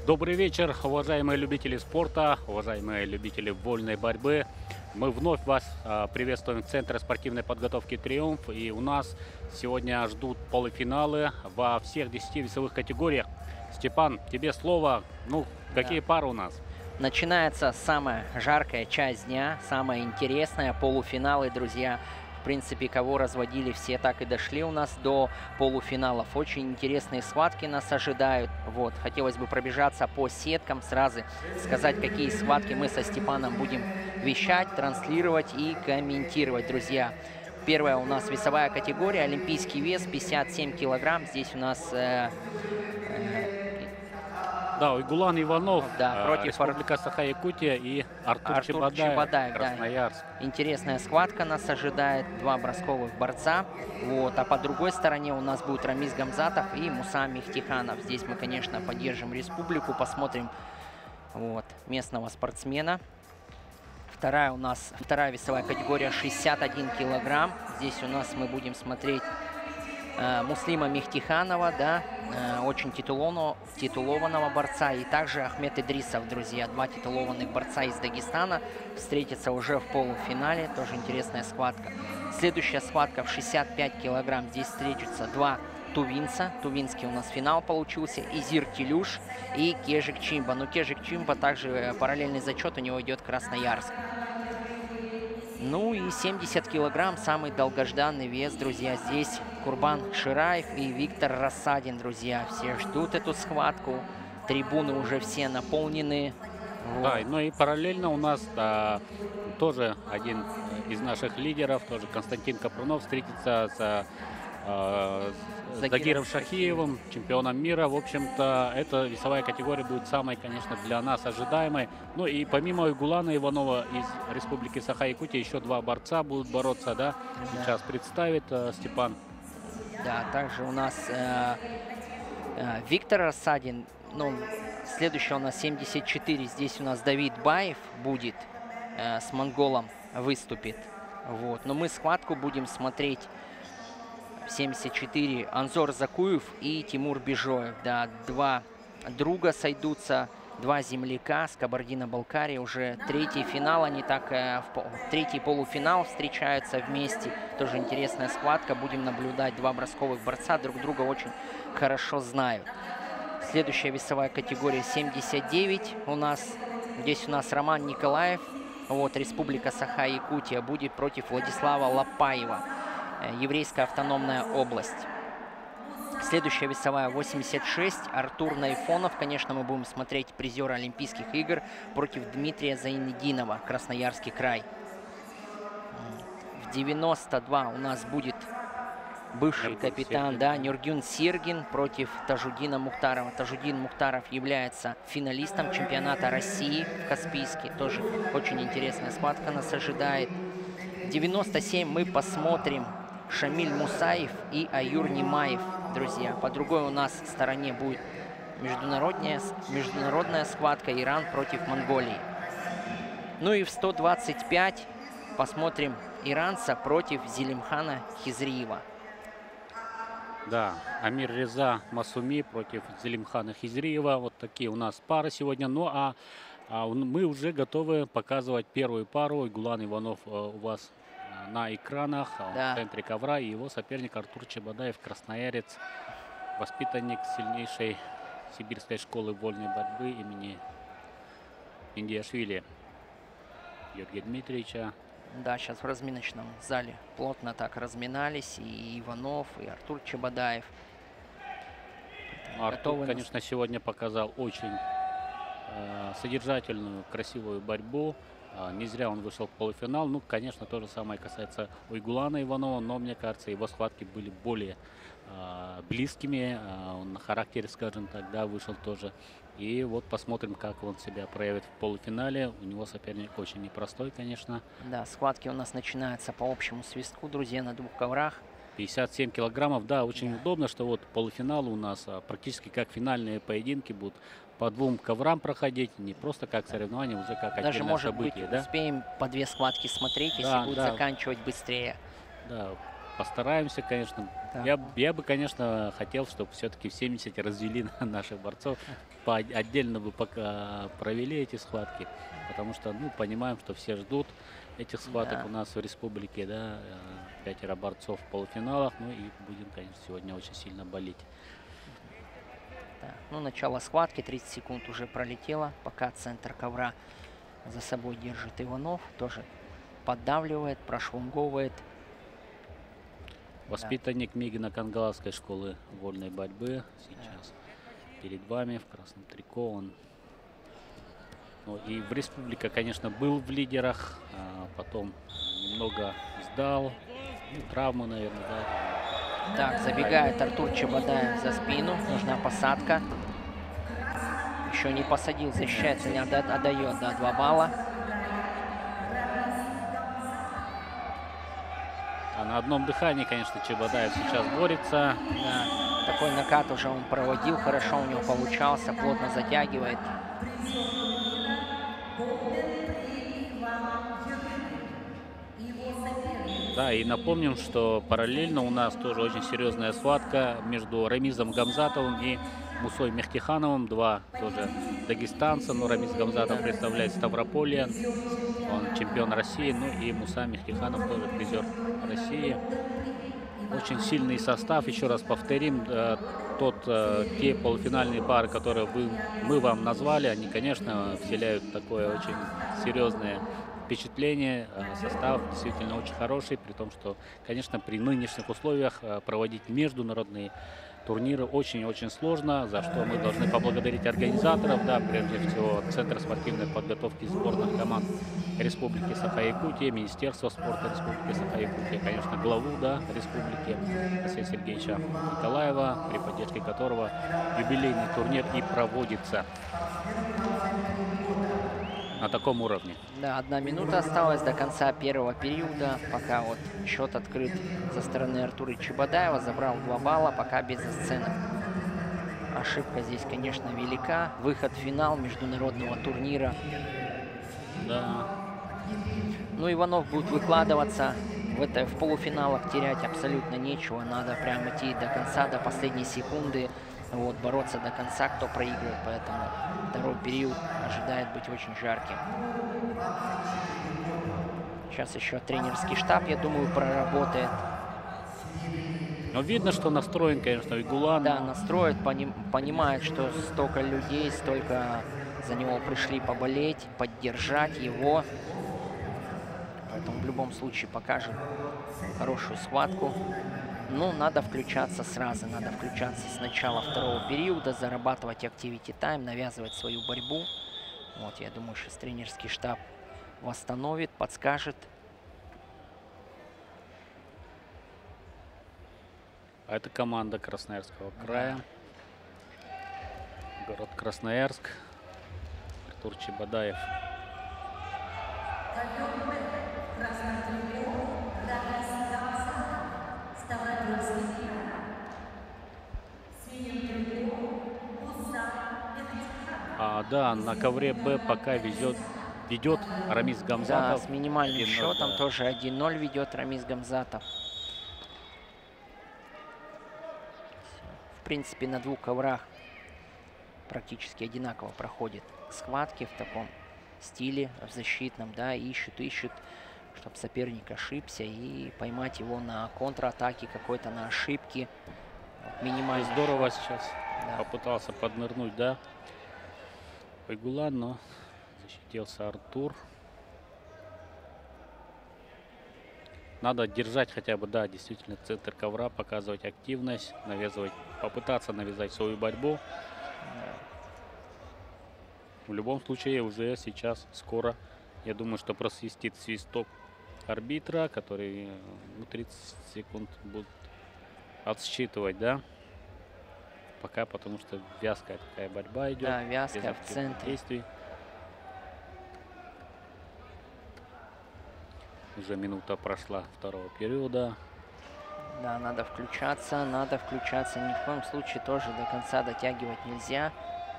Добрый вечер, уважаемые любители спорта, уважаемые любители вольной борьбы. Мы вновь вас приветствуем в Центре спортивной подготовки «Триумф». И у нас сегодня ждут полуфиналы во всех 10 весовых категориях. Степан, тебе слово. Какие пары у нас? Начинается самая жаркая часть дня, самая интересная, полуфиналы, друзья. В принципе, кого разводили, все так и дошли у нас до полуфиналов. Очень интересные схватки нас ожидают. Вот, хотелось бы пробежаться по сеткам, сразу сказать, какие схватки мы со Степаном будем вещать, транслировать и комментировать, друзья. Первая у нас весовая категория, олимпийский вес, 57 килограмм. Здесь у нас... Уйгулан Иванов, против Республика Саха-Якутия, и Артур Чебадаев, Красноярск. Да. Интересная схватка нас ожидает, два бросковых борца. Вот. А по другой стороне у нас будет Рамис Гамзатов и Муса Мехтиханов. Здесь мы, конечно, поддержим республику, посмотрим местного спортсмена. Вторая весовая категория 61 килограмм. Здесь у нас мы будем смотреть Муслима Мехтиханова, очень титулованного борца, и также Ахмед Идрисов, друзья, два титулованных борца из Дагестана встретятся уже в полуфинале, тоже интересная схватка. Следующая схватка в 65 килограмм, здесь встретятся два тувинца, тувинский у нас финал получился, Изир Телюш и Кежик Чимба, но Кежик Чимба также параллельный зачет у него идет Красноярск. Ну и 70 килограмм, самый долгожданный вес, друзья. Здесь Курбан Шираев и Виктор Рассадин, друзья. Все ждут эту схватку. Трибуны уже все наполнены. Да, ну и параллельно у нас тоже один из наших лидеров, тоже Константин Капрунов, встретится с Загиром Шахиевым, чемпионом мира. В общем-то, эта весовая категория будет самой, конечно, для нас ожидаемой. Ну и помимо Уйгулана Иванова из Республики Саха-Якутия, еще два борца будут бороться, да? Сейчас представит Степан. Да, также у нас Виктор Рассадин. Следующий у нас 74. Здесь у нас Давид Баев будет с монголом выступит. Вот. Но мы схватку будем смотреть 74. Анзор Закуев и Тимур Бежоев. Да, два друга сойдутся, два земляка с Кабардино-Балкарии. Уже третий финал, они третий полуфинал встречаются вместе. Тоже интересная схватка. Будем наблюдать, два бросковых борца друг друга очень хорошо знают. Следующая весовая категория 79 у нас. Здесь у нас Роман Николаев, Республика Саха-Якутия, будет против Владислава Лопаева, Еврейская автономная область. Следующая весовая 86. Артур Найфонов. Конечно, мы будем смотреть призера Олимпийских игр против Дмитрия Зайнединова, Красноярский край. В 92 у нас будет бывший капитан, Нургюн Сергин против Тажудина Мухтарова. Тажудин Мухтаров является финалистом чемпионата России в Каспийске. Тоже очень интересная схватка нас ожидает. 97 мы посмотрим Шамиль Мусаев и Аюр Немаев, друзья. По другой у нас стороне будет международная схватка Иран против Монголии. Ну и в 125 посмотрим иранца против Зелимхана Хизриева. Да, Амир Реза Масуми против Зелимхана Хизриева. Вот такие у нас пары сегодня. Ну а мы уже готовы показывать первую пару. Уйгулан Иванов у вас на экранах, в центре ковра, и его соперник Артур Чебадаев, красноярец, воспитанник сильнейшей сибирской школы вольной борьбы имени Индиашвили Георгия Дмитриевича. Да, сейчас в разминочном зале плотно так разминались и Иванов, и Артур Чебадаев. Артур, конечно, сегодня показал очень содержательную, красивую борьбу. Не зря он вышел в полуфинал. Ну, конечно, то же самое касается Уйгулана Иванова, но, мне кажется, его схватки были более близкими. Он на характере, скажем так, вышел тоже. И вот посмотрим, как он себя проявит в полуфинале. У него соперник очень непростой, конечно. Да, схватки у нас начинаются по общему свистку, друзья, на двух коврах. 57 килограммов, да, очень удобно, что вот полуфинал у нас практически как финальные поединки будут по двум коврам проходить, не просто как соревнования, уже как даже, может событие, быть, успеем по две схватки смотреть, если будет заканчивать быстрее. Да, постараемся, конечно. Да. Я бы, конечно, хотел, чтобы все-таки в 70 развели наших борцов. Отдельно бы пока провели эти схватки. Потому что, ну, понимаем, что все ждут этих схваток Да. у нас в республике, да. 5 борцов в полуфиналах. Ну и будем, конечно, сегодня очень сильно болеть. Да. Ну, начало схватки, 30 секунд уже пролетело, пока центр ковра за собой держит Иванов, тоже поддавливает, прошлунговывает. Воспитанник Мигино-Кангаласской школы вольной борьбы сейчас перед вами в красном трико. Он, ну, и в республике, конечно, был в лидерах, а потом немного сдал. Ну, травмы, наверное, да. Так, забегает Артур Чебодаев за спину, нужна посадка. Еще не посадил, защищается, не отдает, да, 2 балла. А на одном дыхании, конечно, Чебодаев сейчас борется. Да, такой накат уже он проводил, хорошо у него получался, плотно затягивает. Да, и напомним, что параллельно у нас тоже очень серьезная схватка между Рамизом Гамзатовым и Мусой Мехтихановым. Два тоже дагестанца, но Рамиз Гамзатов представляет Ставрополье. Он чемпион России, ну и Муса Мехтиханов тоже призер России. Очень сильный состав, еще раз повторим, те полуфинальные пары, которые мы вам назвали, они, конечно, вселяют такое очень серьезное впечатление. Состав действительно очень хороший, при том, что, конечно, при нынешних условиях проводить международные турниры очень-очень сложно, за что мы должны поблагодарить организаторов, да, прежде всего Центр спортивной подготовки сборных команд Республики Саха-Якутия, Министерство спорта Республики Саха-Якутия, конечно, главу, да, республики Алексея Сергеевича Николаева, при поддержке которого юбилейный турнир и проводится на таком уровне. Да, 1 минута осталась до конца первого периода, пока вот счет открыт со стороны Артура Чебодаева, забрал 2 балла, пока без сценок. Ошибка здесь, конечно, велика. Выход в финал международного турнира. Да. Ну, Иванов будет выкладываться. В полуфиналах терять абсолютно нечего. Надо прям идти до конца, до последней секунды. Вот, бороться до конца, кто проигрывает. Поэтому второй период ожидает быть очень жарким. Сейчас еще тренерский штаб, я думаю, проработает. Но видно, что настроен, конечно, Игулан. Да, настроит, понимает, что столько людей, столько за него пришли поболеть, поддержать его. Поэтому в любом случае покажет хорошую схватку. Ну, надо включаться сразу, надо включаться с начала второго периода, зарабатывать activity time, навязывать свою борьбу. Вот, я думаю, сейчас тренерский штаб восстановит, подскажет. А это команда Красноярского края. Город Красноярск. Артур Чебодаев. Да, на ковре Б пока ведет Рамиз Гамзатов. Да, с минимальным счетом тоже 1-0 ведет Рамиз Гамзатов. В принципе, на 2 коврах практически одинаково проходят схватки в таком стиле, в защитном, да, ищут, чтобы соперник ошибся и поймать его на контратаке какой-то, на ошибки. Вот, минимально. Здорово сейчас Да. попытался поднырнуть, да, Игулан, но защитился Артур. Надо держать хотя бы, да, действительно, центр ковра, показывать активность, попытаться навязать свою борьбу. В любом случае, уже сейчас, скоро, я думаю, что просвистит свисток арбитра, который 30 секунд будет отсчитывать, да. Пока, потому что вязкая такая борьба идет. Да, вязкая в центре. Действий. Уже минута прошла второго периода. Да, надо включаться, ни в коем случае тоже до конца дотягивать нельзя.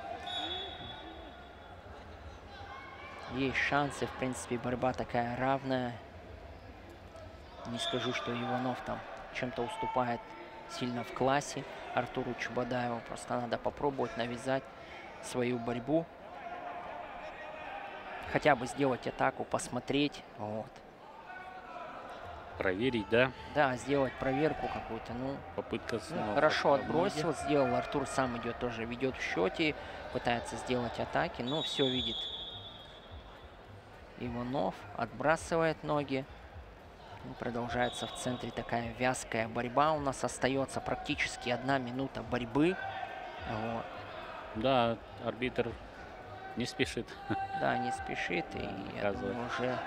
Есть шансы, в принципе, борьба такая равная. Не скажу, что Иванов там чем-то уступает сильно в классе Артуру Чубадаеву. Просто надо попробовать навязать свою борьбу. Хотя бы сделать атаку, посмотреть. Вот. Проверить, да? Да, сделать проверку какую-то. Ну, Попытка снова. хорошо под ноги. отбросил, сделал. Артур сам идет тоже, ведет в счете, пытается сделать атаки. Но все видит Иванов, отбрасывает ноги. Ну, продолжается в центре такая вязкая борьба. У нас остается практически 1 минута борьбы. Вот. Да, арбитр не спешит. Да, не спешит. И я Показывает. думаю, уже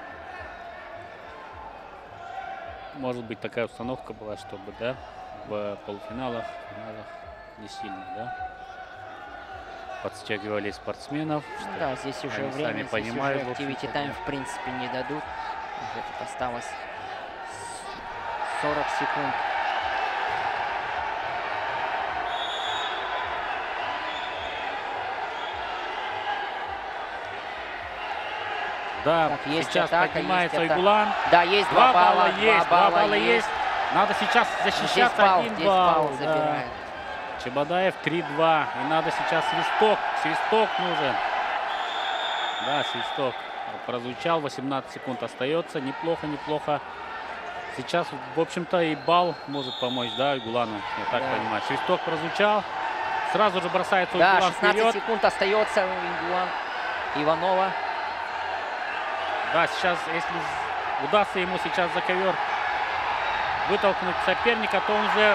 Может быть, такая установка была, чтобы, да, в полуфиналах, финалах не сильно, да, подстегивали спортсменов. ну да, здесь уже они время, сами здесь понимают, уже в общем-то, activity time да. в принципе не дадут. Уже тут осталось 40 секунд. Да, Так, есть сейчас атака, поднимается есть атака. Игулан. Да, есть 2 2 балла, есть, 2 балла есть. Надо сейчас Здесь защищаться, балл, 1 здесь балл. балл да. забирает. Чебадаев 3-2. И надо сейчас свисток. Свисток нужен. Да, свисток прозвучал. 18 секунд остается. Неплохо, неплохо. Сейчас, в общем-то, и балл может помочь, да, Игулану, я так Да. понимаю. Свисток прозвучал. Сразу же бросается Да, Игулан 16 вперед. секунд остается у Иванова. Да, сейчас, если удастся ему сейчас за ковер вытолкнуть соперника, то он уже...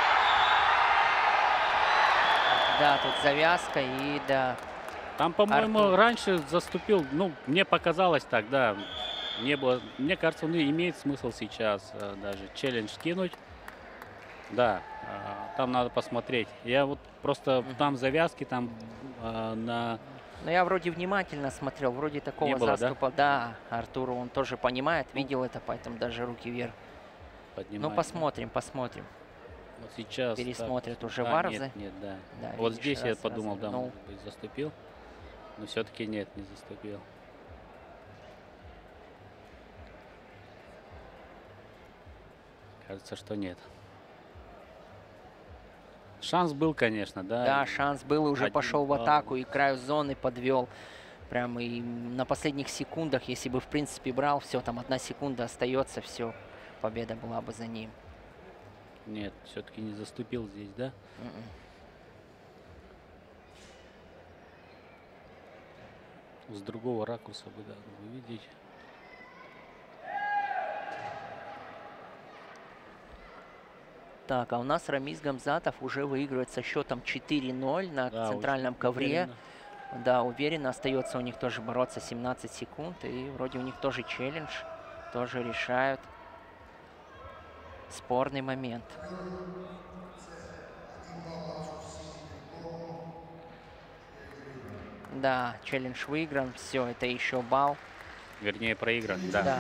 Да, тут завязка и да. Там, по-моему, Артур. раньше заступил, ну, мне показалось так, да. Не было, мне кажется, он имеет смысл сейчас даже челлендж кинуть. Да, там надо посмотреть. Я вот просто там завязки, там на... Но я вроде внимательно смотрел, вроде такого Не было, да? заступа. Да, Артуру он тоже понимает, видел это, поэтому даже руки вверх. поднимать. Ну, посмотрим, посмотрим. Вот сейчас. Пересмотрят так, уже да, Варзы. нет, нет, да. Да, Вот видишь, здесь я раз подумал, да, развернул. может быть, заступил. Но все-таки нет, не заступил. Кажется, что нет. Шанс был, конечно, да. Да, шанс был, и уже 1 пошел в балл. атаку, и краю зоны подвел. Прям и на последних секундах, если бы в принципе брал, все, там 1 секунда остается, все, победа была бы за ним. Нет, все-таки не заступил здесь, да? Мгм. С другого ракурса бы, да, увидеть. Так, а у нас Рамис Гамзатов уже выигрывает со счетом 4-0 на Да, центральном очень ковре. уверенно. Да, уверенно остается у них тоже бороться 17 секунд. И вроде у них тоже челлендж. Тоже решают спорный момент. Да, челлендж выигран. Все, это еще балл. Вернее, проигран, да. Да.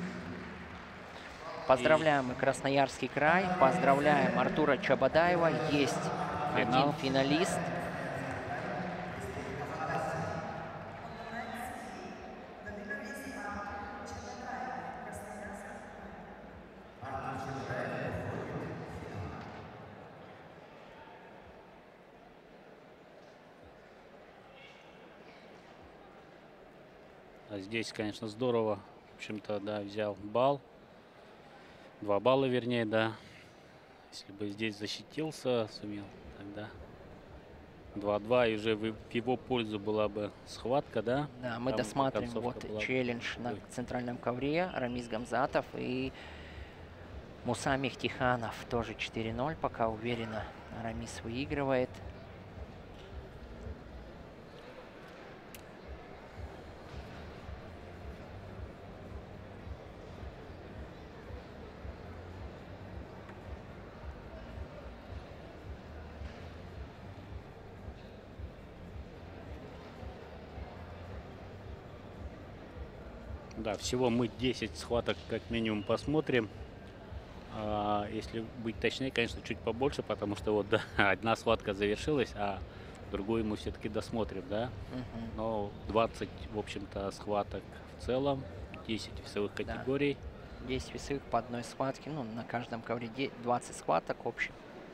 Поздравляем мы Красноярский край. Поздравляем Артура Чабадаева. Есть Финал. один финалист. А здесь, конечно, здорово. В общем-то, да, взял балл. 2 балла, вернее, да. Если бы здесь защитился, сумел, тогда 2-2, и уже в его пользу была бы схватка, да? Да, мы Там досматриваем концовка вот была бы челлендж на другой. центральном ковре. Рамис Гамзатов и Муса Мехтиханов. Тоже 4-0 пока уверенно. Рамис выигрывает. Да, всего мы 10 схваток как минимум посмотрим. Если быть точнее, конечно, чуть побольше, потому что вот да, 1 схватка завершилась, а другую мы все-таки досмотрим, да. Мгм. Но 20, в общем-то, схваток в целом, 10 весовых Да. категорий. 10 весовых по одной схватке. Ну, на каждом ковре 20 схваток общих.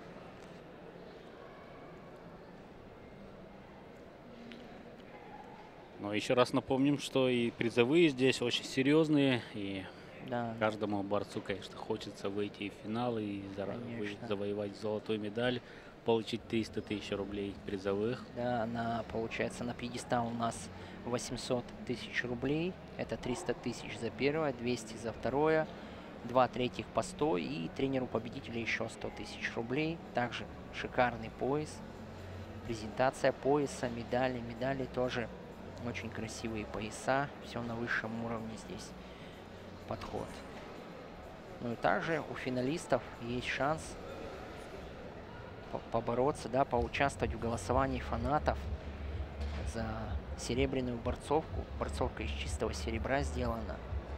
Но еще раз напомним, что и призовые здесь очень серьезные. И Да, каждому борцу, конечно, хочется выйти в финал и конечно. завоевать золотую медаль, получить 300 тысяч рублей призовых. Да, получается, на пьедестал у нас 800 тысяч рублей. Это 300 тысяч за первое, 200 за второе, 2 третьих по 100 и тренеру победителя еще 100 тысяч рублей. Также шикарный пояс, презентация пояса, медали тоже очень красивые пояса. Все на высшем уровне здесь подход. Ну и также у финалистов есть шанс побороться, да, поучаствовать в голосовании фанатов за серебряную борцовку. Борцовка из чистого серебра сделана.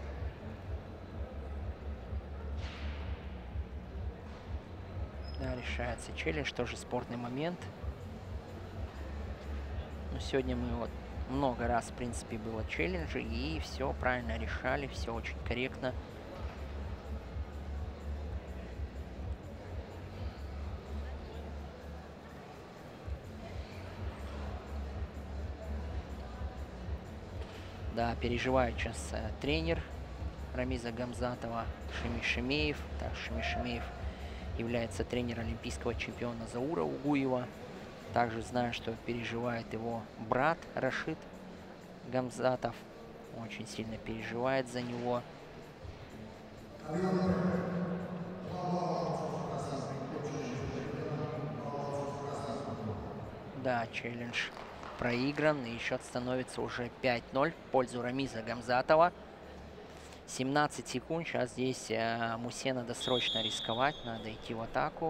Да, решается челлендж, тоже спорный момент. Но сегодня мы вот много раз, в принципе, было челленджи, и все правильно решали, все очень корректно. Да, переживает сейчас тренер Рамиза Гамзатова Шими Шимеев. Так, Шими Шимеев является тренером олимпийского чемпиона Заура Угуева. Также знаю, что переживает его брат Рашид Гамзатов. Очень сильно переживает за него. Да, челлендж проигран, и счет становится уже 5-0 в пользу Рамиза Гамзатова. 17 секунд. Сейчас здесь Мусе надо срочно рисковать, надо идти в атаку.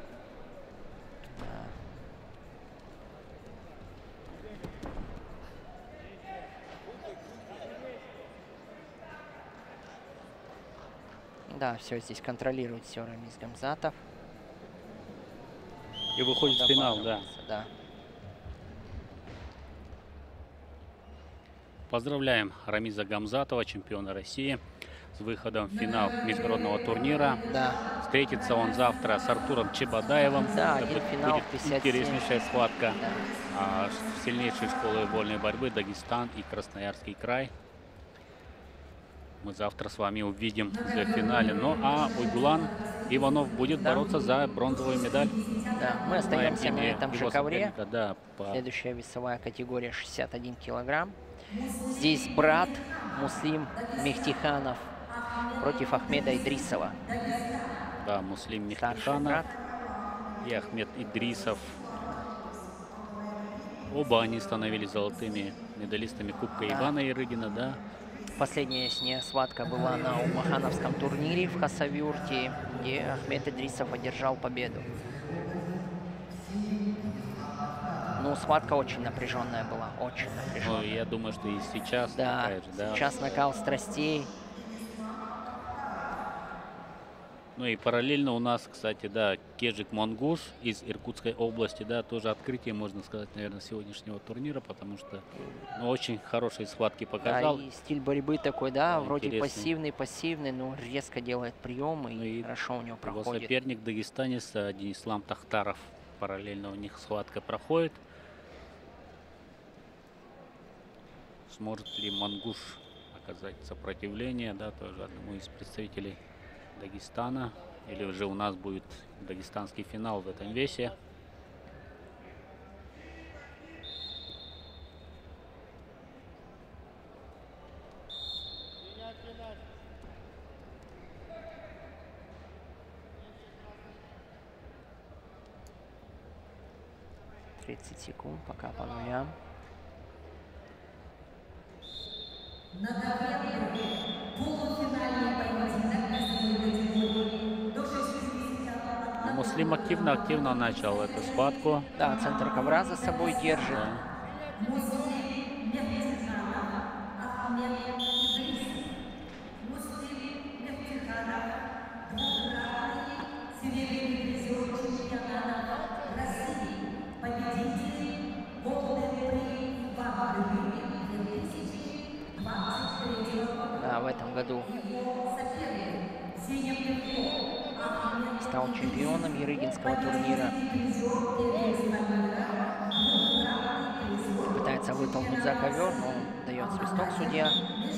Да, все здесь контролирует все Рамиз Гамзатов. И выходит в финал, да. Да. Поздравляем Рамиза Гамзатова, чемпиона России, с выходом в финал международного турнира. Да. Встретится он завтра с Артуром Чебадаевым. Да, Это один финал будет 57. интереснейшая схватка. Да. Сильнейшей школы вольной борьбы Дагестан и Красноярский край. Мы завтра с вами увидим в финале. Ну а Уйгулан Иванов будет бороться за бронзовую медаль. Да, мы остаемся на этом же ковре. Да, Следующая весовая категория 61 килограмм. Здесь брат Муслим Мехтиханов против Ахмеда Идрисова. Да, Муслим Старший Мехтиханов брат. и Ахмед Идрисов. Оба они становились золотыми медалистами Кубка Ивана Ярыгина, да. Последняя с ней схватка была на Умахановском турнире в Хасавюрте, где Ахмед Идрисов одержал победу. Ну, схватка очень напряженная была, очень напряженная. Ну, я думаю, что и сейчас Да, такая же, да. сейчас накал страстей. Ну и параллельно у нас, кстати, да, Кежик Монгуш из Иркутской области, да, тоже открытие, можно сказать, наверное, сегодняшнего турнира, потому что очень хорошие схватки показал. Да, и стиль борьбы такой, да, вроде интересный. пассивный, но резко делает приемы, Ну и и хорошо у него Его проходит. соперник дагестанец Денислам Тахтаров. Параллельно у них схватка проходит. Сможет ли Мангуш оказать сопротивление, да, тоже одному из представителей Дагестана, или уже у нас будет дагестанский финал в этом весе. — 30 секунд, пока по нулям. Муслим активно начал эту схватку. Да, центр ковра за собой держит. Да. Да, в этом году стал чемпионом Ярыгинского турнира. Пытается вытолкнуть за ковер, но дает свисток судья.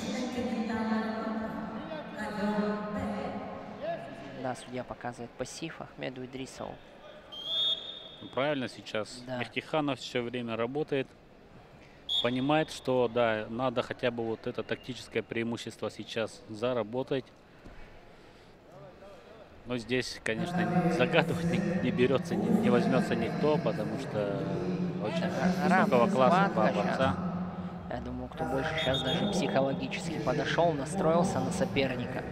Да, судья показывает пассив Ахмеду Идрисову. Правильно сейчас. Да. Мехтиханов все время работает. Понимает, что да, надо хотя бы вот это тактическое преимущество сейчас заработать. Но здесь, конечно, загадывать не берется, не возьмется никто, потому что очень высокого класса два борца. Я думаю, кто больше сейчас даже психологически подошел, настроился на соперника.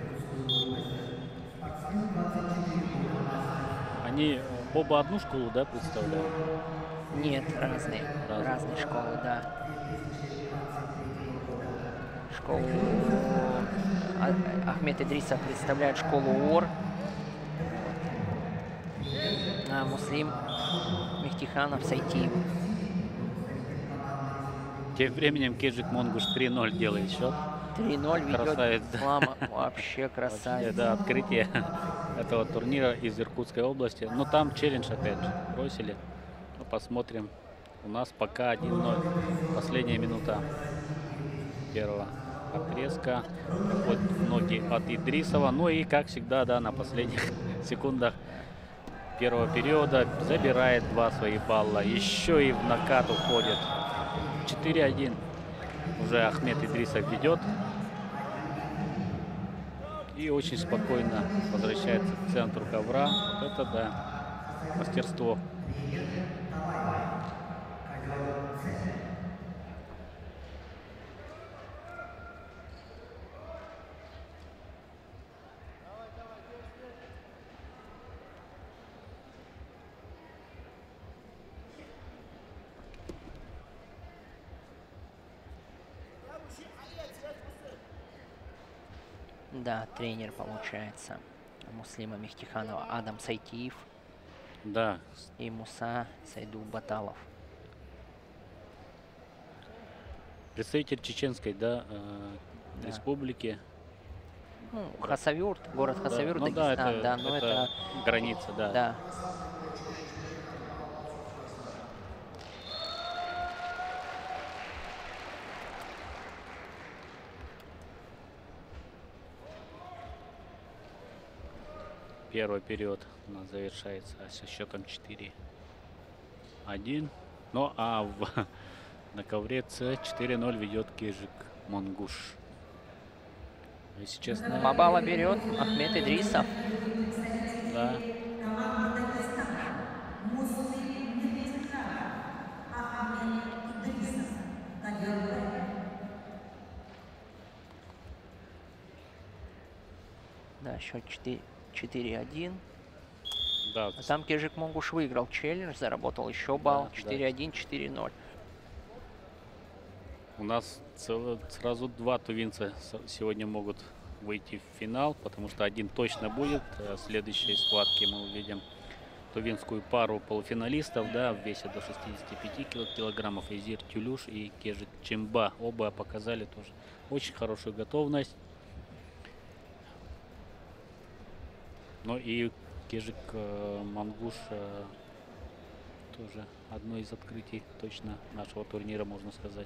Они оба одну школу, да, представляют? Нет, разные школы, да. Школу Ахмед Идрисов представляет школу ОР. А Муслим Мехтиханов с Айтиев. Тем временем Кежик Монгуш 3-0 делает счет. 3-0 ведет Красавец, да. Ислама. Вообще красавец. Да, открытие этого турнира из Иркутской области. Но там челлендж опять же бросили. Ну, посмотрим. У нас пока 1-0. Последняя минута первого отрезка. Проходят ноги от Идрисова. Ну и, как всегда, да, на последних секундах первого периода забирает 2 своих балла. Еще и в нокат уходит. 4-1. Уже Ахмед Идрисов ведет. И очень спокойно возвращается к центру ковра. Вот это да, мастерство. Да, тренер получается Муслима Мехтиханова Адам Сайтиев. Да. И Муса Сайду Баталов. Представитель чеченской, да, республики. Ну, Хасавюрт, город Хасавюрт, да, ну, да, Дагестан, да, но это граница, да. Да. Первый период у нас завершается со счетом 4-1. Ну а на ковре С 4-0 ведет Кежик Монгуш. Если честно. Бабала берет Ахмед Идрисов. Да. Да, счет 4-1. Да. А там Кежик Монгуш выиграл челлендж, заработал еще балл. 4-1, 4-0. У нас сразу 2 тувинца сегодня могут выйти в финал, потому что один точно будет. В следующей схватке мы увидим тувинскую пару полуфиналистов, да, в весе до 65 килограммов. Изир Тюлюш и Кежик Чимба. Оба показали тоже очень хорошую готовность. Ну и Кежик Монгуш тоже одно из открытий точно нашего турнира, можно сказать.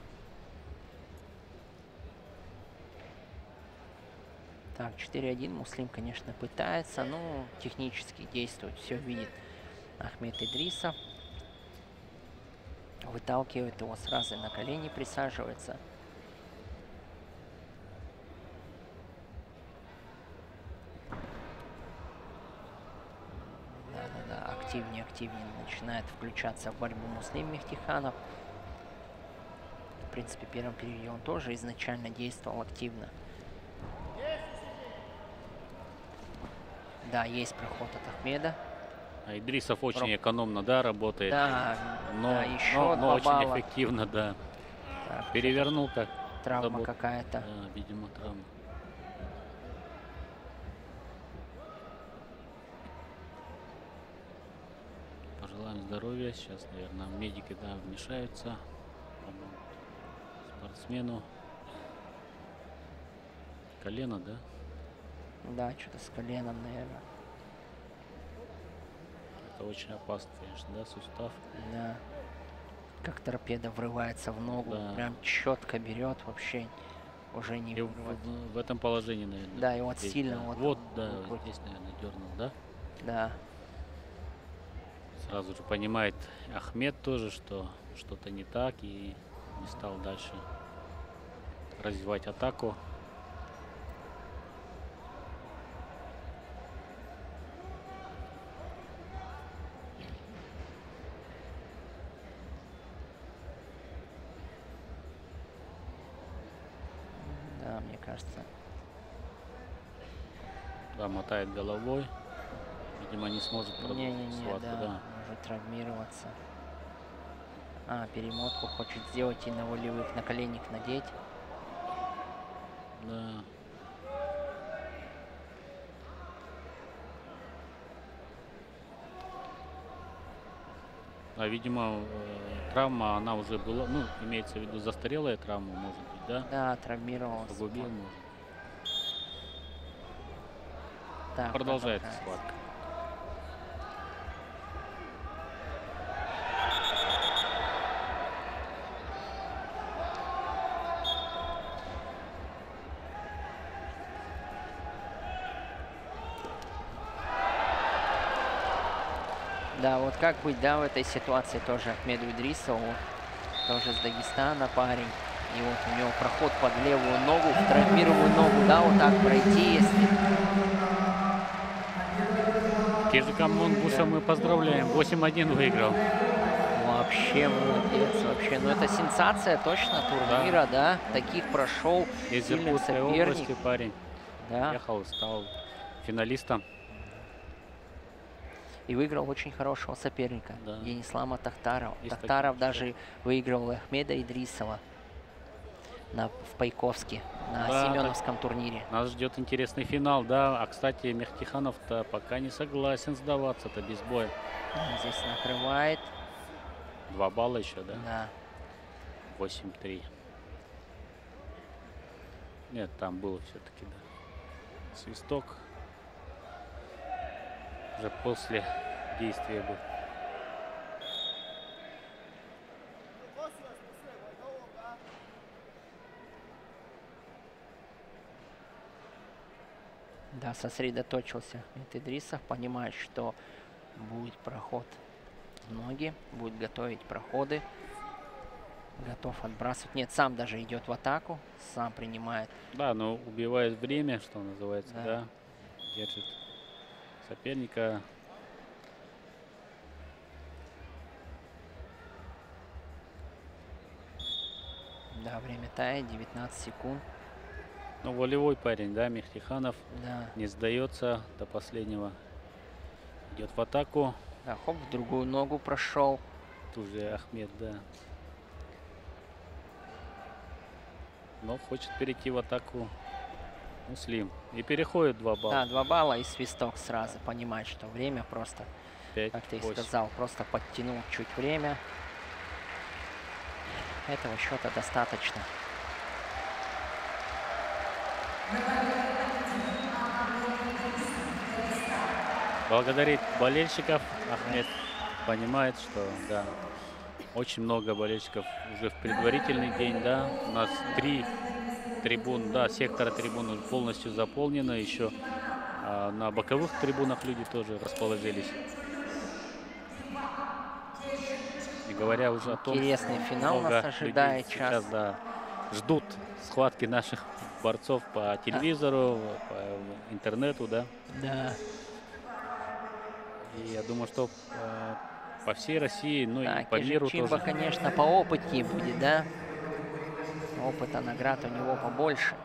Так, 4-1. Муслим, конечно, пытается, но технически действует. Все видит Ахмед Идрисов. Выталкивает его сразу на колени, присаживается. Да-да-да, активнее начинает включаться в борьбу Муслим Мехтиханов. В принципе, в первом периоде он тоже изначально действовал активно. Да, есть проход от Ахмеда. А Идрисов очень экономно, да, работает. Да, но, да, еще но очень балла. эффективно, да. Так, перевернул как. Травма какая-то. Да, видимо, травма. Пожелаем здоровья. Сейчас, наверное, медики, да, вмешаются. Спортсмену. Колено, да? Да, что-то с коленом, наверное. это очень опасно, конечно, да, сустав. Да. Как торпеда врывается в ногу, Да. прям четко берет, вообще уже не И вырвать. в этом положении, наверное. Да, и вот здесь, сильно да. вот Вот, он да, выкрутил. здесь, наверное, дернул, да? Да. Сразу же понимает Ахмед тоже, что что-то не так, и не стал дальше развивать атаку. Да, мне кажется. Да, мотает головой. Видимо, не сможет продолжить Не-не-не, схватку, да, да. может травмироваться. А, перемотку хочет сделать и на волевых наколенник надеть. Да. А, видимо, травма, она уже была, ну, имеется в виду застарелая травма, может быть, да? Да, травмировался. Погубил, может. Так, Продолжается схватка. Да, вот как быть, да, в этой ситуации тоже Ахмеду Идрисову, тоже с Дагестана парень. И вот у него проход под левую ногу, в травмированную ногу, да, вот так пройти, если... Кижикамон Буса мы поздравляем. 8-1 выиграл. Вообще молодец, вообще. Ну это сенсация точно турнира, да. Таких прошел Из сильный Иркутской соперник. области парень. Да. Ехал, стал финалистом. И выиграл очень хорошего соперника. Да. Денислама Тахтарова. Есть Тахтаров такие, даже выиграл Ахмеда Идрисова в Пайковске на Да, Семеновском турнире. Нас ждет интересный финал, да. А, кстати, Мехтиханов-то пока не согласен сдаваться-то без боя. Здесь накрывает. 2 балла еще, да? Да. 8-3. Нет, там было все-таки, да. Свисток. Уже после действия был. Да, сосредоточился Ахмед Идрисов, понимает, что будет проход в ноги, будет готовить проходы, готов отбрасывать. Нет, сам даже идет в атаку, сам принимает. Да, но убивает время, что называется, Да. да. Держит соперника. Да, время тает, 19 секунд. Ну, волевой парень, да, Мехтиханов. Да, Не сдается до последнего. Идет в атаку. да, хоп, в другую ногу прошел. Тут же Ахмед, да. Но хочет перейти в атаку Муслим. И переходит 2 балла. Да, 2 балла и свисток сразу. Понимает, что время просто, 5, как ты и 8. сказал, просто подтянул чуть время. Этого счета достаточно. Благодарит болельщиков. Ахмед понимает, что, да, очень много болельщиков уже в предварительный день, да. У нас 3 трибун, да, сектора трибун уже полностью заполнено. Еще на боковых трибунах люди тоже расположились. Не говоря уже о том, Интересный что финал много нас ожидает людей сейчас, да, ждут схватки наших борцов по телевизору, по интернету, да. Да. И я думаю, что по всей России, ну и Так, по миру Чимба, тоже. конечно, поопытнее будет, да? Опыта, наград у него побольше.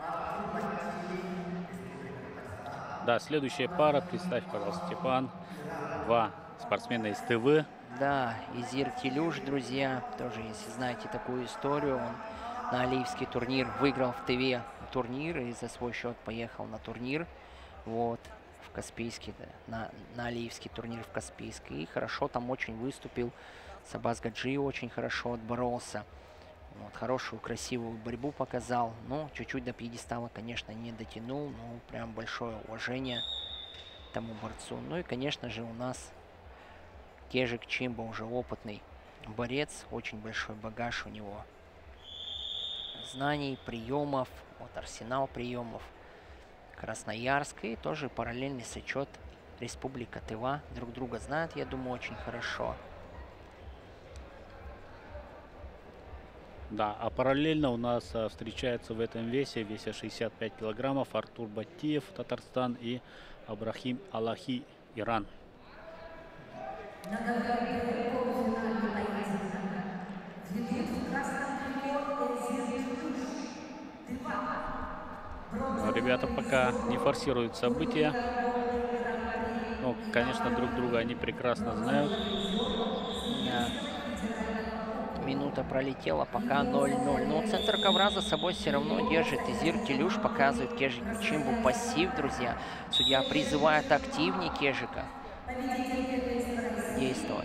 Да, следующая пара, представь, пожалуйста, Степан. 2 спортсмена из ТВ. Да, Изир Телюш, друзья, тоже, если знаете такую историю, он на Алиевский турнир выиграл в ТВ турнир и за свой счет поехал на турнир, вот, в Каспийский, да, на Алиевский турнир в Каспийск. И хорошо там очень выступил, Сабаз Гаджи очень хорошо отборолся, вот, хорошую, красивую борьбу показал, но чуть-чуть до пьедестала, конечно, не дотянул, но прям большое уважение тому борцу. Ну и, конечно же, у нас Кежик Чимба уже опытный борец, очень большой багаж у него знаний, приемов, вот арсенал приемов. Красноярск и тоже параллельный сычет Республика Тыва. Друг друга знают, я думаю, очень хорошо. Да, а параллельно у нас встречаются в этом весе 65 килограммов, Артур Батиев, Татарстан, и Абрахим Аллахи, Иран. Но ребята пока не форсируют события. Ну, конечно, друг друга они прекрасно знают. Да. Минута пролетела, пока 0-0. Но центр ковра за собой все равно держит. Изир Телюш показывает Кежику Чимбу пассив, друзья. Судья призывает активнее Кежика действовать.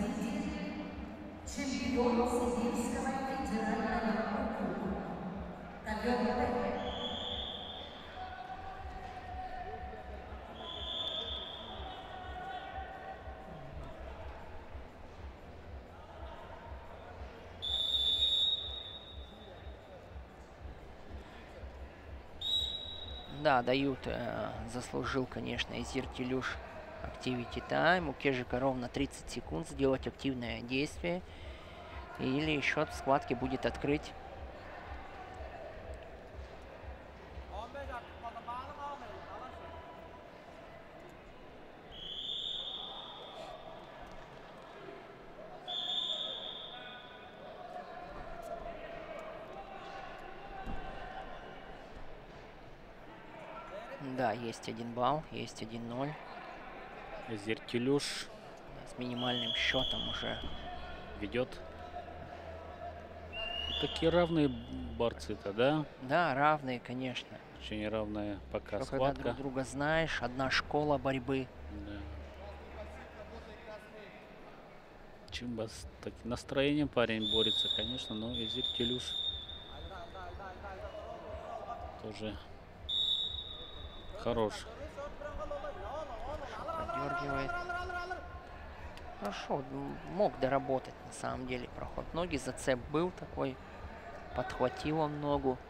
Да, дают, заслужил, конечно, Изир Телюш Activity Time. У Кежика ровно 30 секунд сделать активное действие. Или счет в схватке будет открыть. Да, есть 1 балл, есть 1-0. Изир Телюш С минимальным счетом уже ведет. Такие равные борцы-то, да? Да, равные, конечно. Очень равная пока Что когда схватка. друг друга знаешь, одна школа борьбы. Да. Чимба с таким настроением парень борется, конечно, но Изир Телюш тоже хорош. Подергивает. Хорошо, мог доработать на самом деле проход ноги. Зацеп был такой. Подхватил он ногу.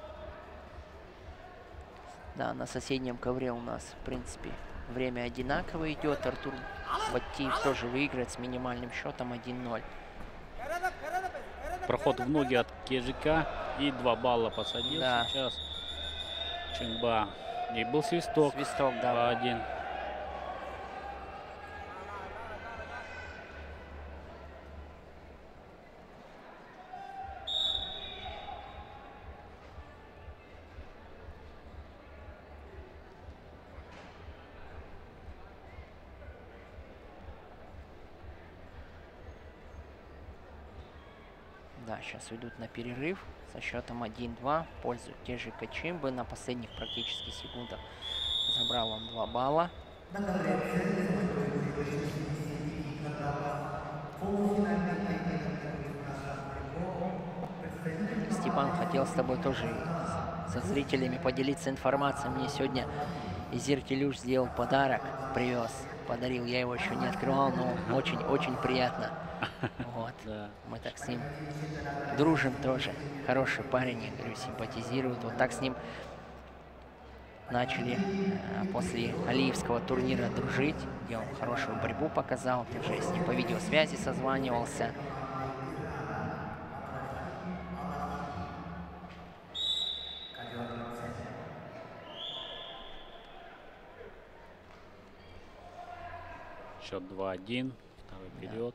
Да, на соседнем ковре у нас, в принципе, время одинаково идет. Артур Батиев тоже выиграет с минимальным счетом 1-0. Проход в ноги от Кежика. И 2 балла посадил Да. сейчас Чимба. И был свисток. Свисток, да. 2-1. Да, сейчас уйдут на перерыв со счетом 1-2 в пользу Кежика Чимбы. На последних практически секундах забрал он 2 балла. Степан, хотел с тобой тоже со зрителями поделиться информацией. Мне сегодня Изир Телюш сделал подарок, привез, подарил. Я его еще не открывал, но очень-очень приятно. Вот. Да. Мы так с ним дружим тоже. Хороший парень, я говорю, симпатизирует. Вот так с ним начали после Алиевского турнира дружить, где он хорошую борьбу показал. Уже с ним по видеосвязи созванивался. Счет 2-1. Второй период.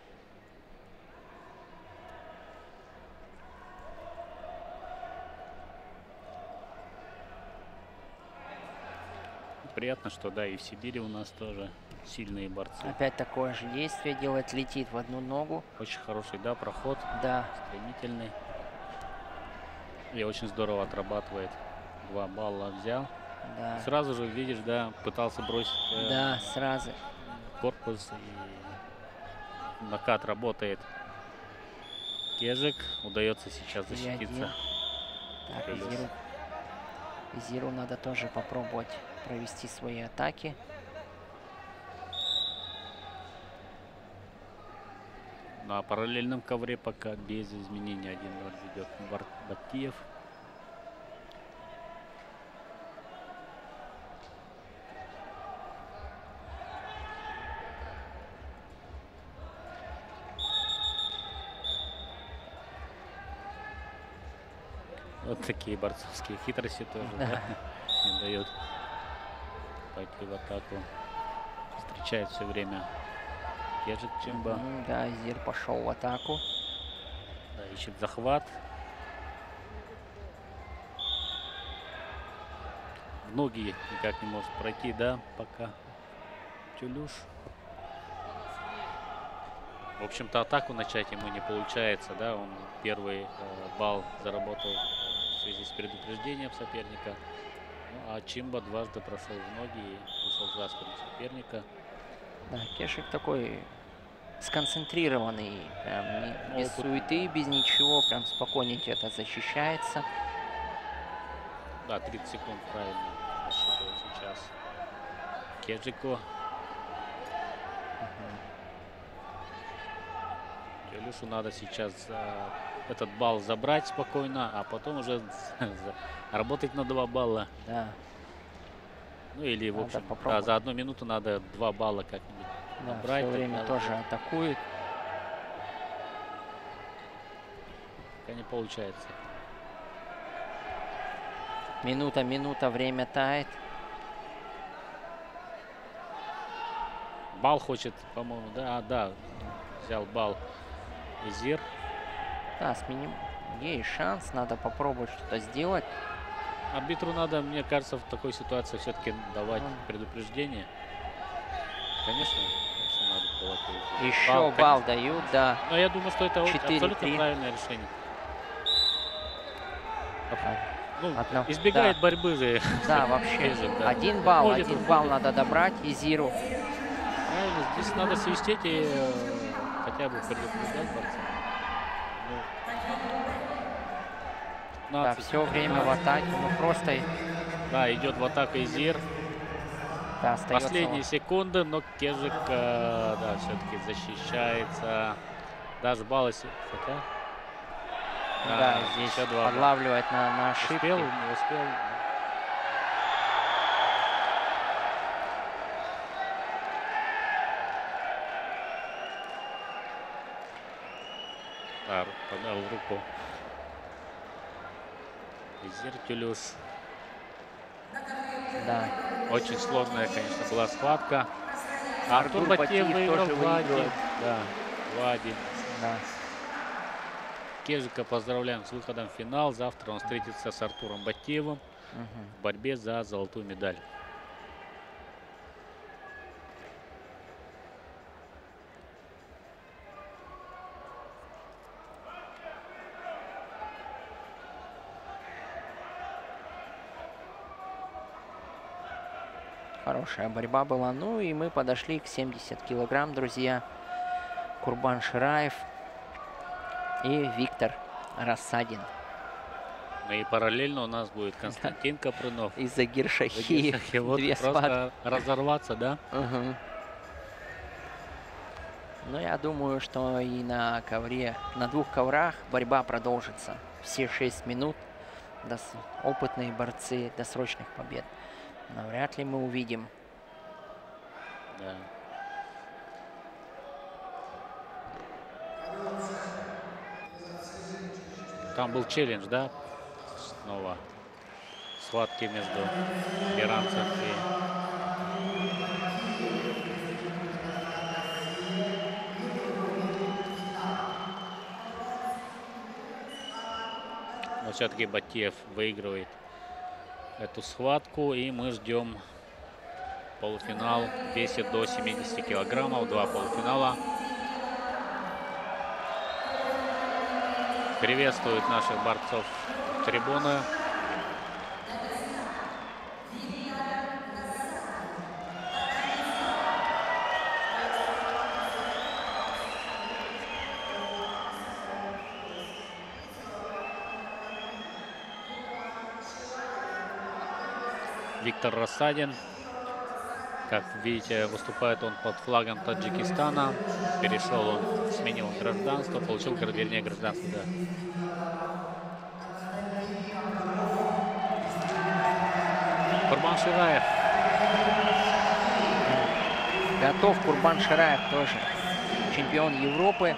Приятно, что да, и в Сибири у нас тоже сильные борцы. Опять такое же действие делает, летит в одну ногу. Очень хороший, да, проход. Да. Стремительный. И очень здорово отрабатывает. 2 балла взял. Да. Сразу же, видишь, да, пытался бросить Да, сразу. корпус. И накат работает. Кежик. Удается сейчас защититься. Так, Изиру надо тоже попробовать провести свои атаки. На параллельном ковре пока без изменений 1-0 ведет Батиев. Вот такие борцовские хитрости тоже, да, не дают пойти в атаку. Встречает все время Кежик Чимба. Да, Изир пошел в атаку. Да, ищет захват. В ноги никак не может пройти, да, пока Тюлюш. В общем-то, атаку начать ему не получается, да, он первый балл заработал в связи с предупреждением соперника. Ну, а Чимба дважды прошел в ноги и вышел за спину соперника. Да, Кешик такой сконцентрированный, прям без Опыт. суеты, без ничего, прям спокойненько это защищается. Да, 30 секунд правильно рассчитывал сейчас Кеджико. Тюлюшу надо сейчас этот балл забрать спокойно, а потом уже работать на 2 балла. Да, Ну или, в Надо общем, да, попробовать. за 1 минуту надо 2 балла как-нибудь да, набрать. все время тогда тоже атакует. пока не получается. Минута, время тает. Балл хочет, по-моему, да, взял балл Изир. Да, сменим. Есть шанс, надо попробовать что-то сделать. Арбитру надо, мне кажется, в такой ситуации все-таки давать предупреждение. Конечно, надо давать предупреждение. Еще балл конечно. дают, да. Но я думаю, что это 4-3. абсолютно правильное решение. Ну, Одно. избегает борьбы же. Да, вообще. Кежик, да. 1 балл, Уходит, 1 балл уходит. надо добрать Изиру. Правильно, здесь надо свистеть и хотя бы предупреждать борца. Ну, Да, 15. все время в атаке. Ну просто Да, идет в атаку Изир. да, остается. Последние секунды, но Кежик, да, все-таки защищается. Даже баллы, хотя... Да, здесь еще 2 подлавливает на ошибки. Успел, не успел. Да, подал в руку. Изир Тюлюш. Да. Очень сложная, конечно, была схватка. Артур Артур Батиев Батиев выиграл тоже 2-1. выигрывает. Да, 2-1. Да. Кежика поздравляем с выходом в финал. Завтра он встретится с Артуром Батиевым Мгм. в борьбе за золотую медаль. Хорошая борьба была. Ну и мы подошли к 70 килограмм, друзья. Курбан Шираев и Виктор Рассадин. Ну и параллельно у нас будет Константин Капрынов. И Загир Шахиев. И вот Две просто разорваться, да? Мгм. Ну, я думаю, что и на ковре, на 2 коврах борьба продолжится. Все 6 минут. Опытные борцы досрочных побед. Навряд ли мы увидим. Да. Там был челлендж, да? Снова схватки между иранцем и... Но все-таки Батиев выигрывает эту схватку, и мы ждем полуфинал в весе до 70 килограммов, 2 полуфинала. Приветствуют наших борцов трибуны. Виктор Рассадин. Как видите, выступает он под флагом Таджикистана. перешел, он сменил гражданство, получил, вернее, гражданство, да. Курбан Шираев. Готов Курбан Шираев тоже. Чемпион Европы.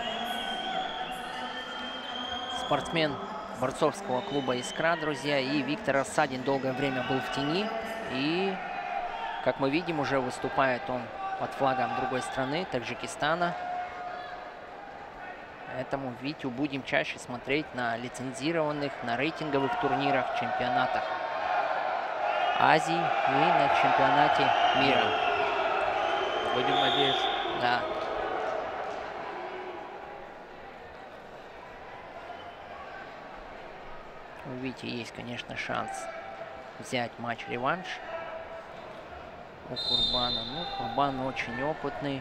Спортсмен борцовского клуба «Искра», друзья. И Виктор Рассадин долгое время был в тени. И, как мы видим, уже выступает он под флагом другой страны, Таджикистана. Поэтому Витю будем чаще смотреть на лицензированных, на рейтинговых турнирах, чемпионатах Азии и на чемпионате мира. Будем надеяться. Да. У Вити есть, конечно, шанс взять матч-реванш у Курбана. Ну, Курбан очень опытный.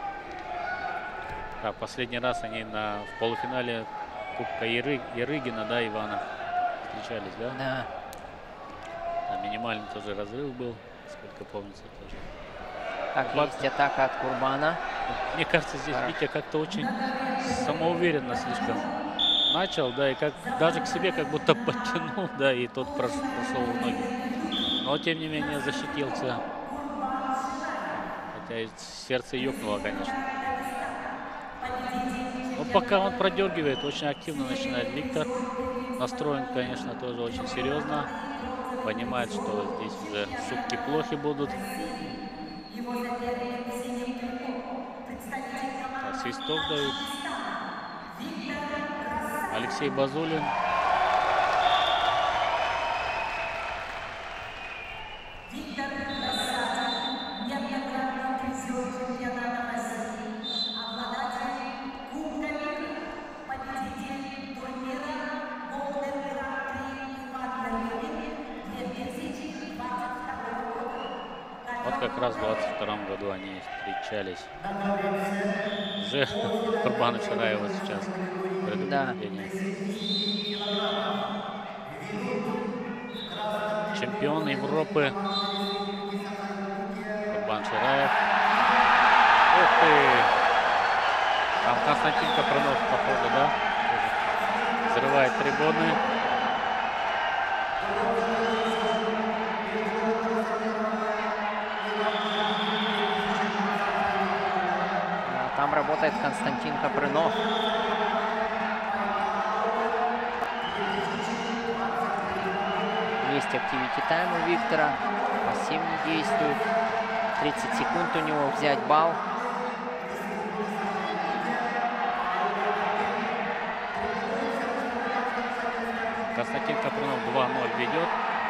Да, последний раз они в полуфинале Кубка Ярыгина, да, Ивана, встречались, да? Да. Да, минимальный тоже разрыв был, сколько помнится тоже. Так, есть атака от Курбана. Мне кажется, здесь Витя как-то очень самоуверенно слишком начал, да, и как даже к себе как будто подтянул, да, и тот прошел в ноги. Но, тем не менее, защитился. Хотя и сердце ёкнуло, конечно. Но пока он продергивает, очень активно начинает Виктор. Настроен, конечно, тоже очень серьезно. Понимает, что здесь уже шутки плохи будут. Так, свисток дают. Алексей Базулин. Вот как раз в 22-м году они встречались. Уже Курбана Шираева сейчас. Да. Чемпион Европы Курбан Шираев. Ух ты! Там Константин Капранов, похоже, да? Взрывает трибуны. Там работает Константин Капрынов. Есть активити тайм у Виктора. Пассивный действует. 30 секунд у него взять балл. Константин Капрынов 2-0 ведет.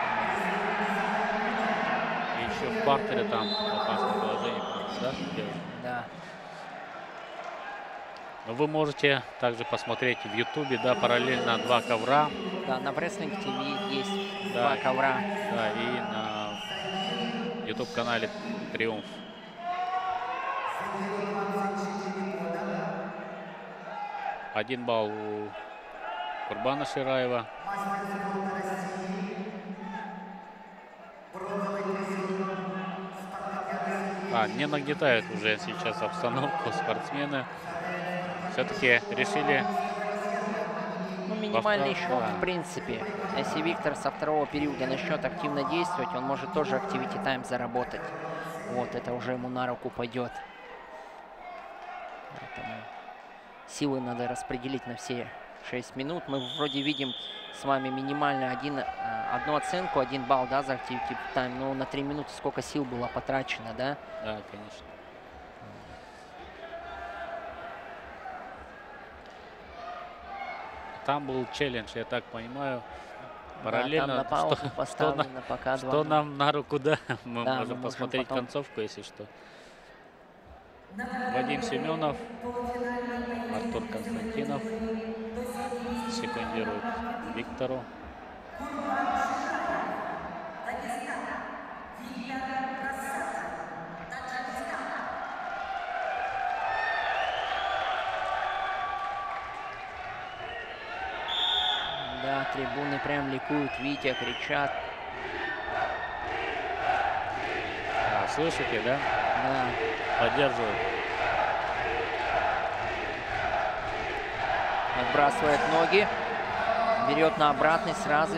И еще в партере там опасное положение. Да? Да. Вы можете также посмотреть в Ютубе, да, параллельно два ковра. Да, на Wrestling TV есть Да, два ковра. Да, и на YouTube-канале Триумф. Один балл у Курбана Шираева. Не нагнетают уже сейчас обстановку спортсмены. Все-таки решили... Ну, минимальный счет, в принципе. Если Виктор со второго периода начнет активно действовать, он может тоже activity time заработать. Вот, это уже ему на руку пойдет. Поэтому силы надо распределить на все 6 минут. Мы вроде видим с вами минимально одну оценку, 1 балл, да, за activity time. Но на 3 минуты сколько сил было потрачено, да? Да, конечно. Там был челлендж, я так понимаю, параллельно, да, там на паузу поставлено пока что нам на руку, да, мы да, можем посмотреть потом концовку, если что. Вадим Семенов, Артур Константинов секундирует Виктору. Да, трибуны прям ликуют, Витя, кричат. Слышите, да? Да. Поддерживают. Отбрасывает ноги. Берет на обратный сразу.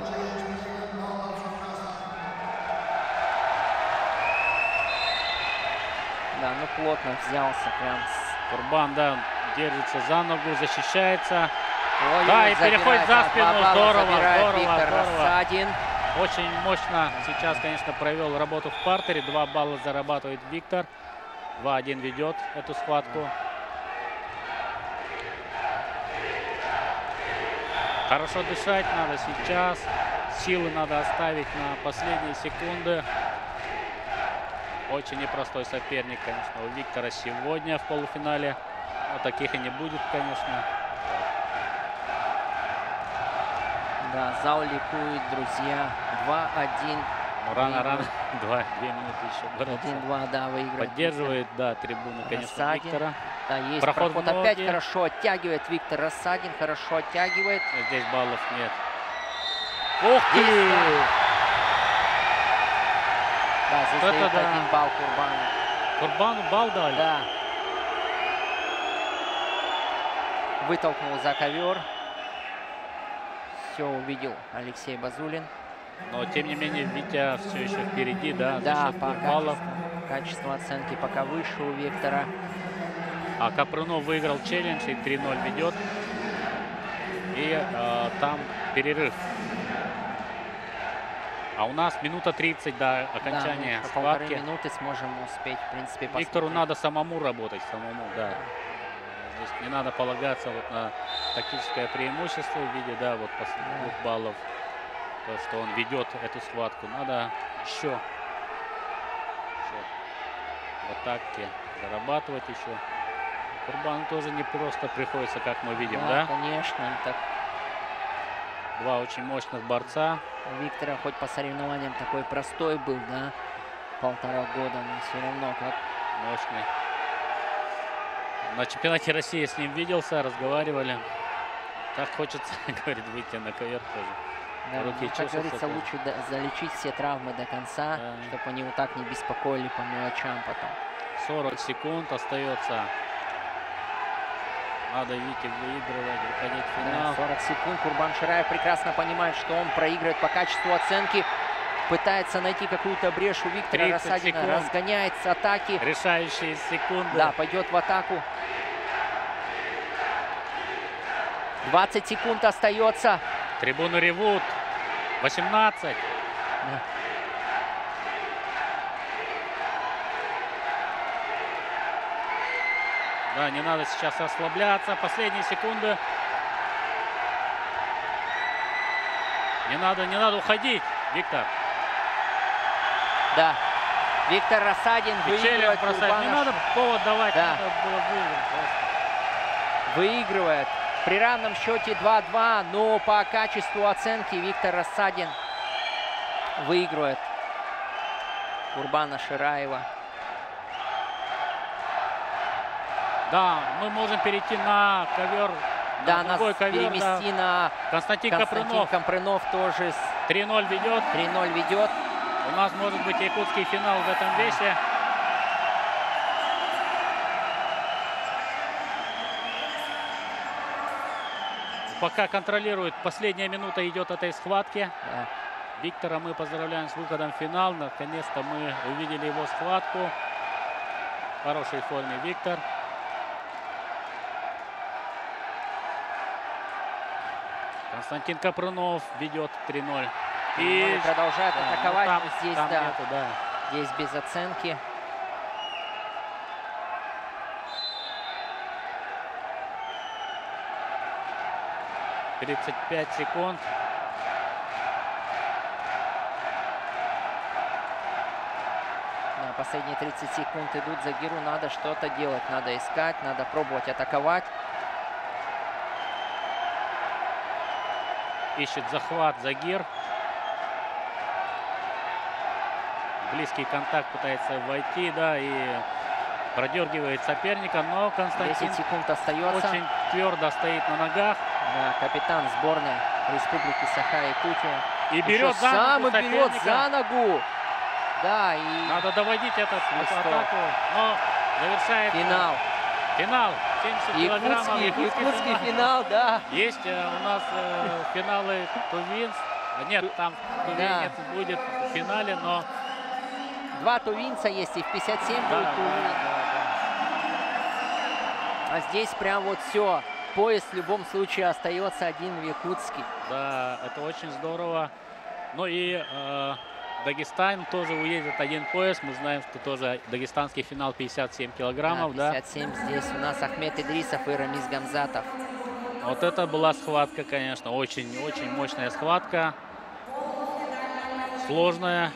Да, ну плотно взялся прям. Курбан, да, держится за ногу, защищается. Ой, Да, и переходит за спину. Здорово, здорово, Виктор здорово. Рассадин. Очень мощно сейчас, конечно, провел работу в партере. 2 балла зарабатывает Виктор. 2-1 ведет эту схватку. Хорошо дышать надо сейчас. Силы надо оставить на последние секунды. Очень непростой соперник, конечно, у Виктора сегодня в полуфинале. Но таких и не будет, конечно. Да, зал ликует, друзья. 2-1. Но рано. 2 минуты еще бороться. 1-2, да, выигрывает. Поддерживает, да, трибуны, конечно, Рассадин. Виктора. Да, есть Проход проход. в ноги. Опять хорошо оттягивает Виктор Рассадин. Хорошо оттягивает. Здесь баллов нет. Ух ты! Есть, да, здесь Это дают да. 1 балл Курбану. Курбану балл дали. Да. Вытолкнул за ковер. Все увидел Алексей Базулин. Но, тем не менее, Витя все еще впереди, да, за Да, счет по 2 баллов. качеству оценки пока выше у Виктора. А Капрунов выиграл челлендж и 3-0 ведет. И там перерыв. А у нас минута 30 до окончания Да, полторы схватки. минуты сможем успеть, в принципе, Виктору посмотреть. надо самому работать, да. Здесь не надо полагаться вот на тактическое преимущество в виде, да, вот после 2 баллов. То, что он ведет эту схватку. Надо еще в атаке зарабатывать еще. Курбану тоже не просто приходится, как мы видим, да? Конечно. Так, 2 очень мощных борца. у Виктора хоть по соревнованиям такой простой был, да, 1,5 года, но все равно как. Мощный. На чемпионате России с ним виделся, разговаривали. Так хочется, говорит, выйти на ковер тоже. Да, Руки ну, как чешутся говорится, тоже. лучше залечить все травмы до конца, Да. чтобы они вот так не беспокоили по мелочам потом. 40 секунд остается. Надо Вите выигрывать, выходить в Да, финал. 40 секунд. Курбан Шираев прекрасно понимает, что он проигрывает по качеству оценки. Пытается найти какую-то брешь у Виктора 30 Рассадина. секунд. Разгоняется атаки. Решающие секунды. Да, пойдет в атаку. 20 секунд остается. Трибуны ревут. 18. Да. Да, не надо сейчас расслабляться. Последние секунды. Не надо уходить, Виктор. Да. Виктор Рассадин И челлендж выигрывает. бросать. Не Курбана надо повод давать, Да. надо было выиграть просто. выигрывает. При равном счете 2-2, но по качеству оценки Виктор Рассадин выигрывает Курбана Шираева. Да, мы можем перейти на ковер, Да, на нас другой ковер. Да. перемести на Константин Константин Капрунов Капрунов тоже 3-0 ведет. 3-0 ведет. У нас может быть якутский финал в этом весе. Пока контролирует, последняя минута идет этой схватки. Да. Виктора мы поздравляем с выходом в финал. Наконец-то мы увидели его схватку. В хорошей форме Виктор. Константин Капрунов ведет 3-0. И продолжает да, атаковать. там, Но здесь, там да, нету, да. здесь без оценки. — 35 секунд. Да, последние 30 секунд идут за Гиру. Надо что-то делать, надо искать, надо пробовать атаковать. Ищет захват Загир. Близкий контакт пытается войти, да, и продергивает соперника, но Константин 10 секунд остается. очень твердо стоит на ногах. Да, капитан сборной Республики Саха-Якутия. И берет Еще за сам ногу и берет соперника. за ногу. Да, и Надо доводить эту Свисток. атаку, но завершает финал. финал. 70 килограммов. Якутский финал, да. Есть у нас финалы Тувинс. Нет, там Тувинец будет в финале, но... Два тувинца есть, и в 57 Да, будет да, тувин. да. А здесь прям вот все. Пояс в любом случае остается один в Якутске. Да, это очень здорово. Ну и Дагестан тоже уедет один пояс. Мы знаем, что тоже дагестанский финал 57 килограммов, да? 57 здесь у нас Ахмед Идрисов и Рамиз Гамзатов. Вот это была схватка, конечно, очень-очень мощная схватка. Сложная.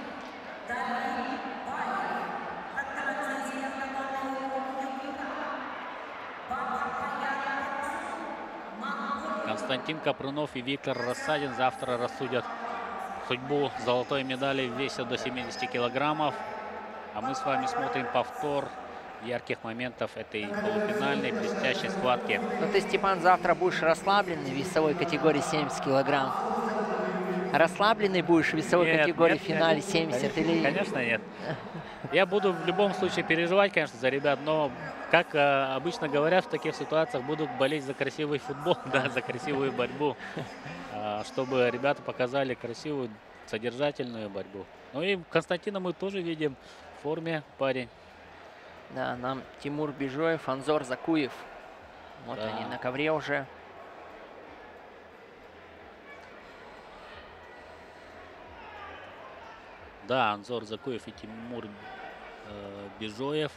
Константин Капрунов и Виктор Рассадин завтра рассудят судьбу золотой медали в весе до 70 килограммов. А мы с вами смотрим повтор ярких моментов этой полуфинальной блестящей схватки. Ну ты, Степан, завтра будешь расслабленный в весовой категории 70 килограмм. Расслабленный будешь в весовой категории в финале 70 или... Конечно, нет. Я буду в любом случае переживать, конечно, за ребят, но, как обычно говорят в таких ситуациях, буду болеть за красивый футбол, да, за красивую борьбу, чтобы ребята показали красивую, содержательную борьбу. Ну и Константина мы тоже видим в форме, парень. Да, нам Тимур Бежоев, Анзор Закуев. Вот Да. они на ковре уже. Да, Анзор Закуев и Тимур Бежоев.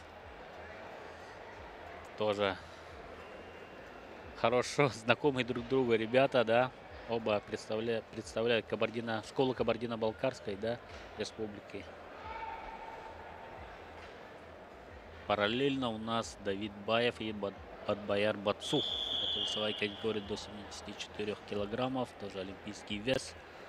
Тоже хорошо знакомые друг другу ребята, да. Оба представляют школу Кабардино-Балкарской, да, республики. Параллельно у нас Давид Баев и Бадбаяр Бацух. Это весовая категория до 74 килограммов, тоже олимпийский вес.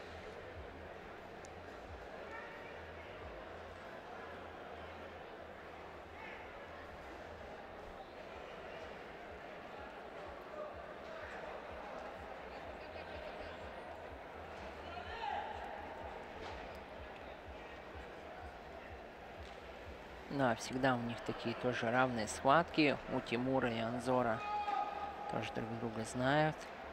Да, всегда у них такие тоже равные схватки. У Тимура и Анзора тоже друг друга знают.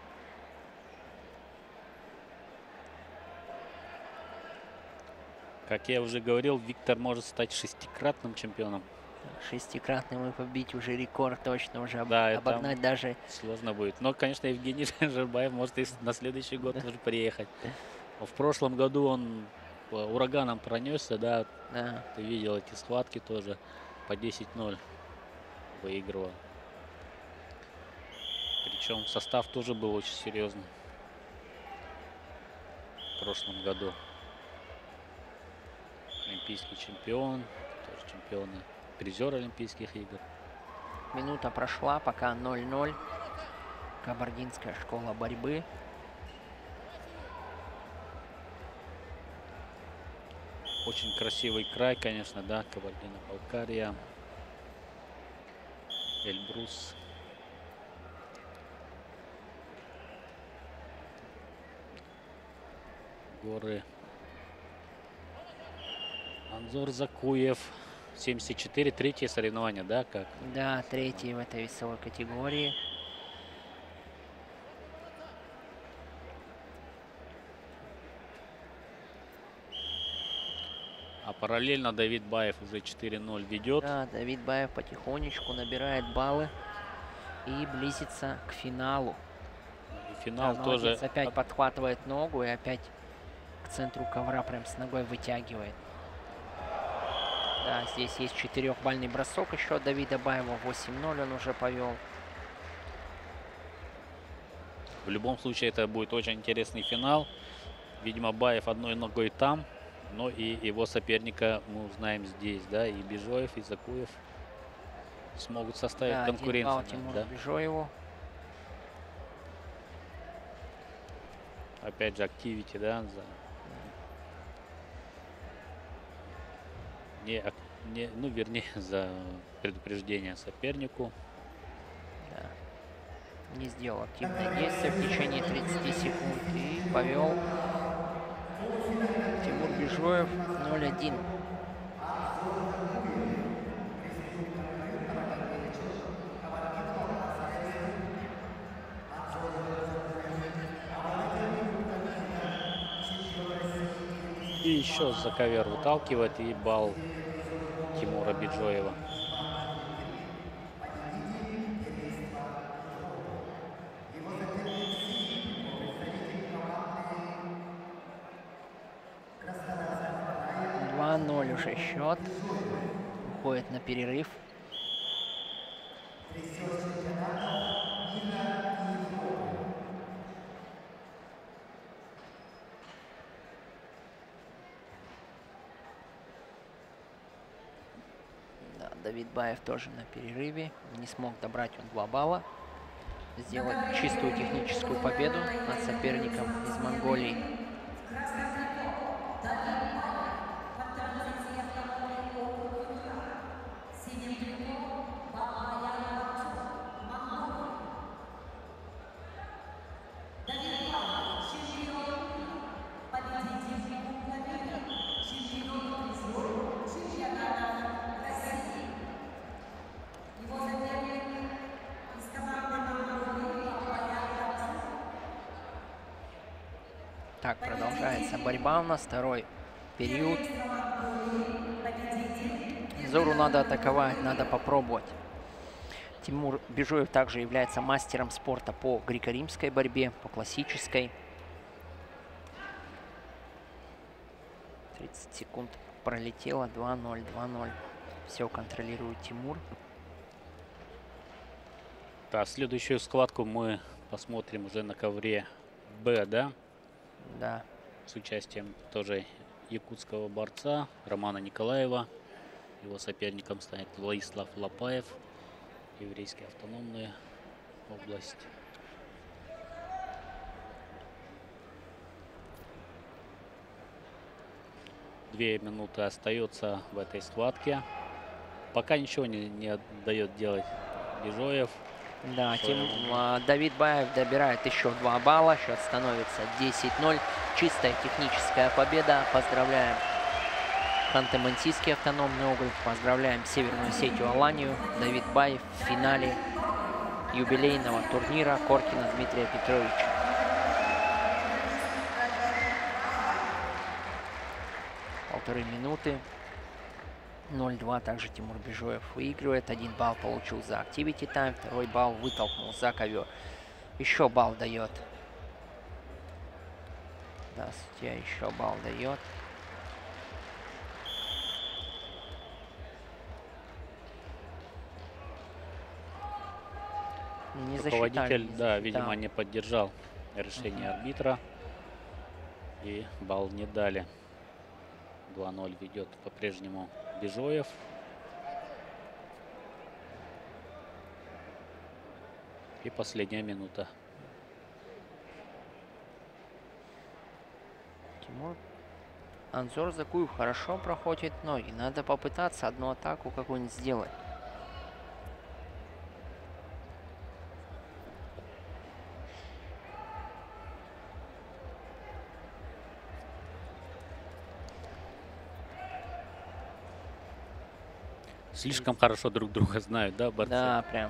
Как я уже говорил, Виктор может стать шестикратным чемпионом. Шестикратным и побить уже рекорд точно, уже Да, это обогнать даже. сложно будет. Но, конечно, Евгений Жербаев может и на следующий год тоже приехать. В прошлом году он ураганом пронесся, да. Да. Ты видел эти схватки тоже. По 10-0 выигрывал. Причем состав тоже был очень серьезный в прошлом году. Олимпийский чемпион, тоже чемпионы, призер Олимпийских игр. Минута прошла, пока 0-0. Кабардинская школа борьбы. Очень красивый край, конечно, да, Кабардино-Балкария, Эльбрус. Горы. Анзор Закуев, 74, третье соревнование, да, как? Да, третий в этой весовой категории. А параллельно Давид Баев уже 4-0 ведет. Да, Давид Баев потихонечку набирает баллы и близится к финалу. И финал Да, тоже. молодец, опять подхватывает ногу и опять к центру ковра прям с ногой вытягивает. Да, здесь есть 4-бальный бросок еще от Давида Баева. 8-0 он уже повел. В любом случае это будет очень интересный финал. Видимо, Баев одной ногой там, но и его соперника мы узнаем здесь, да, и Бежоев, и Закуев смогут составить Да, конкуренцию. Тимуру Да. Бежоеву. Опять же, активити, да, ну, вернее, за предупреждение сопернику. Да. Не сделал активное действие в течение 30 секунд и повел Тимур Бежоев 0-1. И еще за ковер выталкивает, и балл Тимура Биджоева. Уже счет. Уходит на перерыв. Да, Давид Баев тоже на перерыве. Не смог добрать он 2 балла. Сделать чистую техническую победу над соперником из Монголии. Так, продолжается борьба у нас, второй период. Зору надо атаковать, надо попробовать. Тимур Бежоев также является мастером спорта по греко-римской борьбе, по классической. 30 секунд пролетело, 2-0, 2-0. Все контролирует Тимур. Да, следующую схватку мы посмотрим уже на ковре Б, да? Да. С участием тоже якутского борца Романа Николаева. Его соперником станет Владислав Лапаев, еврейская автономная область. Две минуты остается в этой схватке. Пока ничего не дает делать Бежоев. Да, Давид Баев добирает еще 2 балла. Счет становится 10-0. Чистая техническая победа. Поздравляем Ханты-Мансийский автономный округ. Поздравляем Северную Осетию Аланию. Давид Баев в финале юбилейного турнира Коркина Дмитрия Петровича. Полторы минуты. 0-2 также Тимур Бежоев выигрывает. 1 балл получил за Activity Time. 2 балл вытолкнул за ковер. Еще балл дает. Да, судья еще балл дает. Не руководитель, засчитали. да, видимо, не поддержал решение арбитра. И балл не дали. 2-0 ведет по-прежнему Бежоев. И последняя минута. Тимур Анзор Закуев хорошо проходит ноги. Надо попытаться одну атаку какую-нибудь сделать. Слишком хорошо друг друга знают, да, борцы? Да, прям.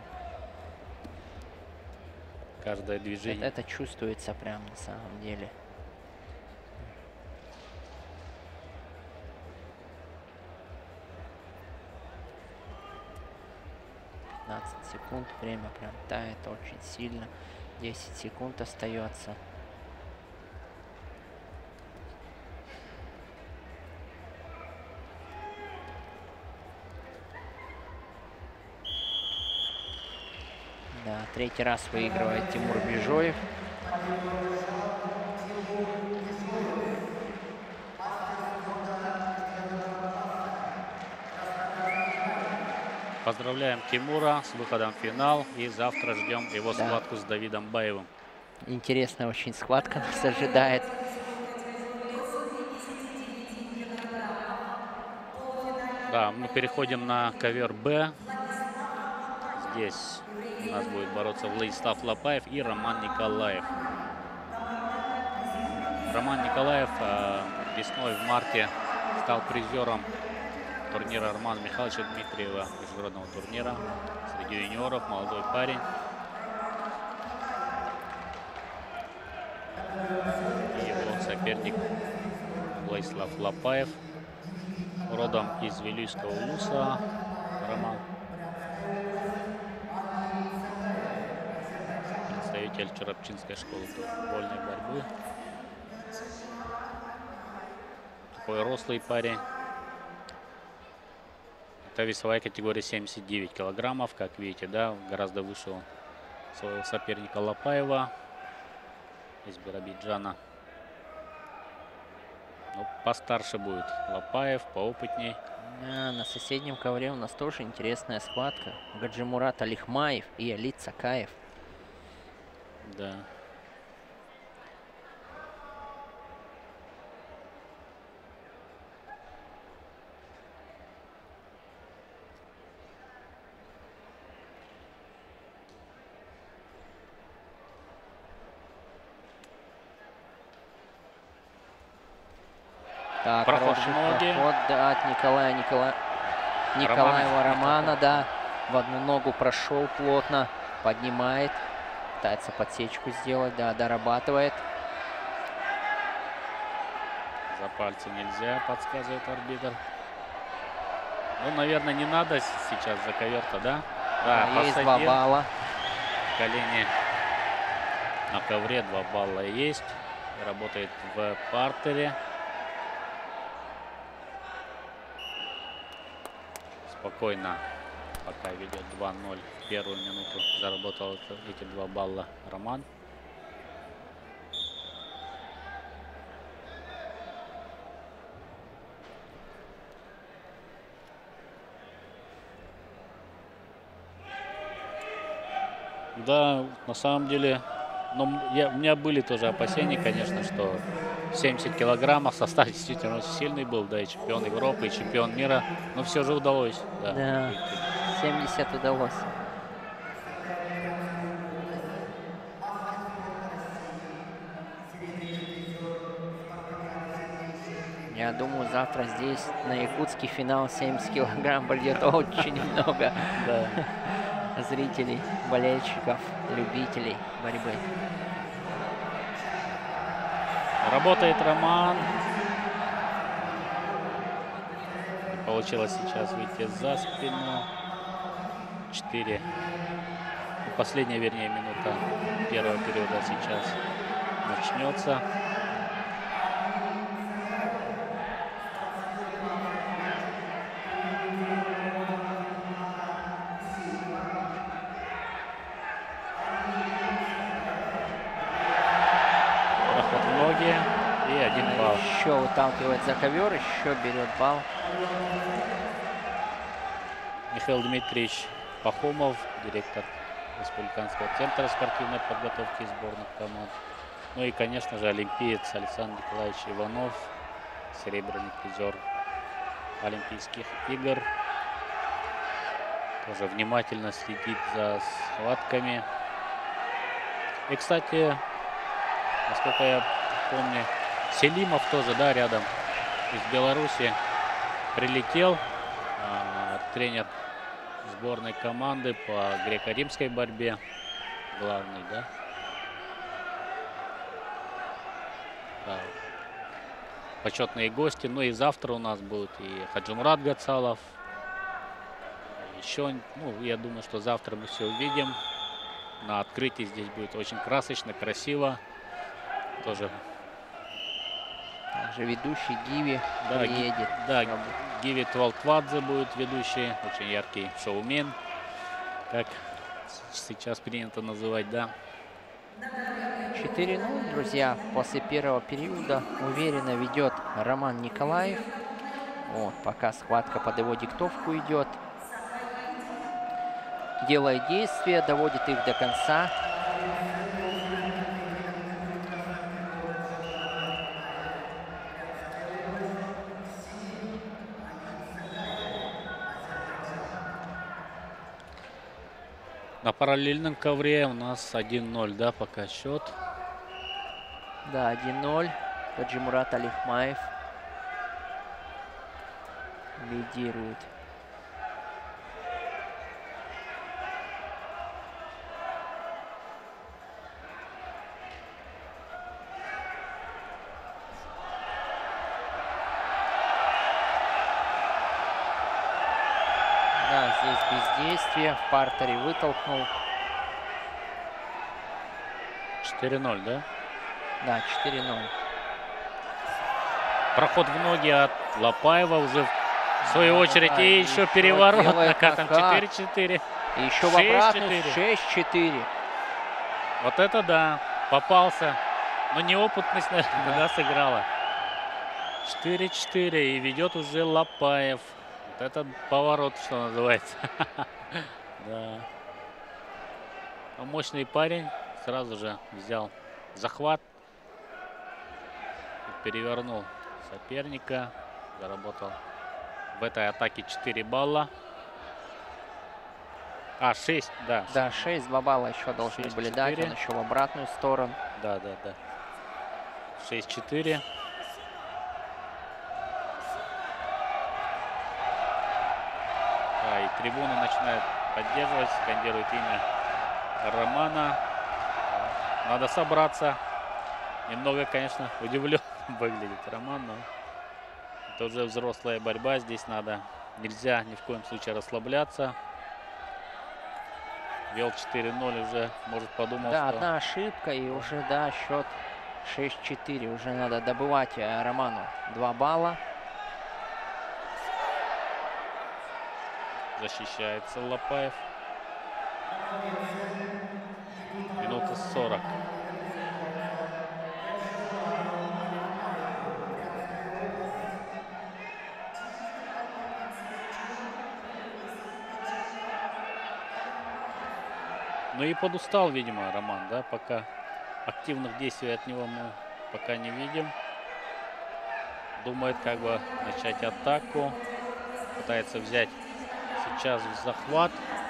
Каждое движение. Это чувствуется прям на самом деле. Секунд, время прям тает очень сильно. 10 секунд остается. Да, третий раз выигрывает Тимур Бежоев. Поздравляем Тимура с выходом в финал. И завтра ждем его схватку с Давидом Баевым. Интересная очень схватка нас ожидает. Да, мы переходим на ковер Б. Здесь у нас будет бороться Владислав Лапаев и Роман Николаев. Роман Николаев весной в марте стал призером турнира Романа Михайловича Дмитриева, международного турнира среди юниоров, молодой парень. И его соперник Владислав Лапаев, родом из Вилюйского Улуса. Роман. Представитель Чурапчинской школы вольной борьбы. Такой рослый парень. Это весовая категория 79 килограммов, как видите, да, гораздо выше своего соперника Лапаева из Биробиджана. Ну, постарше будет Лапаев, поопытней. Да, на соседнем ковре у нас тоже интересная схватка. Гаджимурат Алихмаев и Алит Сакаев. Да. Так, Проход хороший в ноги. проход, да, от Николаева Романа, да. В одну ногу прошел плотно, поднимает. Пытается подсечку сделать, да, дорабатывает. За пальцы нельзя, подсказывает арбитр. Ну, наверное, не надо сейчас за ковер-то, да? Да, Есть 2 балла. Колени на ковре, 2 балла есть. Работает в партере. Спокойно, пока ведет 2-0 в первую минуту, заработал эти 2 балла Роман. Да, на самом деле, но у меня были тоже опасения, конечно, что 70 килограммов состав действительно очень сильный был, да, и чемпион Европы, и чемпион мира, но все же удалось. Да, 70 удалось. Я думаю, завтра здесь на якутский финал 70 килограмм придет очень много зрителей, болельщиков, любителей борьбы. Работает Роман. Получилось сейчас выйти за спину. 4. Последняя, вернее, минута первого периода сейчас начнется. Проход в ноги и 1 балл. Еще выталкивает за ковер, еще берет балл. Михаил Дмитриевич Пахомов, директор Республиканского центра спортивной подготовки сборных команд. Ну и, конечно же, олимпиец Александр Николаевич Иванов, серебряный призер Олимпийских игр. Тоже внимательно следит за схватками. И, кстати, насколько я помню, Селимов тоже, да, рядом из Беларуси прилетел. Тренер сборной команды по греко-римской борьбе. Главный, да? Да. Почетные гости. Ну и завтра у нас будут и Хаджимурат Гацалов. Еще, ну, я думаю, что завтра мы все увидим. На открытии здесь будет очень красочно, красиво. Тоже. Также ведущий Гиви Да, приедет. да, Гиви Твалтвадзе будет ведущий. Очень яркий шоумен, как сейчас принято называть, да. 4-0, друзья. После первого периода уверенно ведет Роман Николаев. Вот, пока схватка под его диктовку идет. Делает действия, доводит их до конца. На параллельном ковре у нас 1-0, да, пока счет. Да, 1-0. Гаджимурат Алихмаев лидирует. бездействие. В партере вытолкнул. 4-0, да? Да, 4-0. Проход в ноги от Лапаева уже в свою очередь. Да, И и еще что переворот. делает Пока там Кака. 4-4. И еще в обратную 6-4. 6-4. Вот это да. Попался. Но неопытность, наверное, да, сыграла. 4-4. И ведет уже Лапаев. Вот это поворот, что называется. Да. Но мощный парень. Сразу же взял захват. И перевернул соперника. Заработал в этой атаке 4 балла. 6, да. Да, 6, 2 балла еще должны были дать. 6-4. Он еще в обратную сторону. Да. 6-4. И трибуны начинают поддерживать, скандируют имя Романа. Надо собраться. Немного, конечно, удивлен выглядит Роман, но это уже взрослая борьба. Здесь нельзя ни в коем случае расслабляться. Вел 4-0, уже, может, подумал, Да, что... одна ошибка и уже, да, счет 6-4. Уже надо добывать Роману 2 балла. Защищается Лапаев. Минута 40. Ну и подустал, видимо, Роман, да, пока активных действий от него мы пока не видим. Думает, как бы начать атаку. Пытается взять сейчас в захват.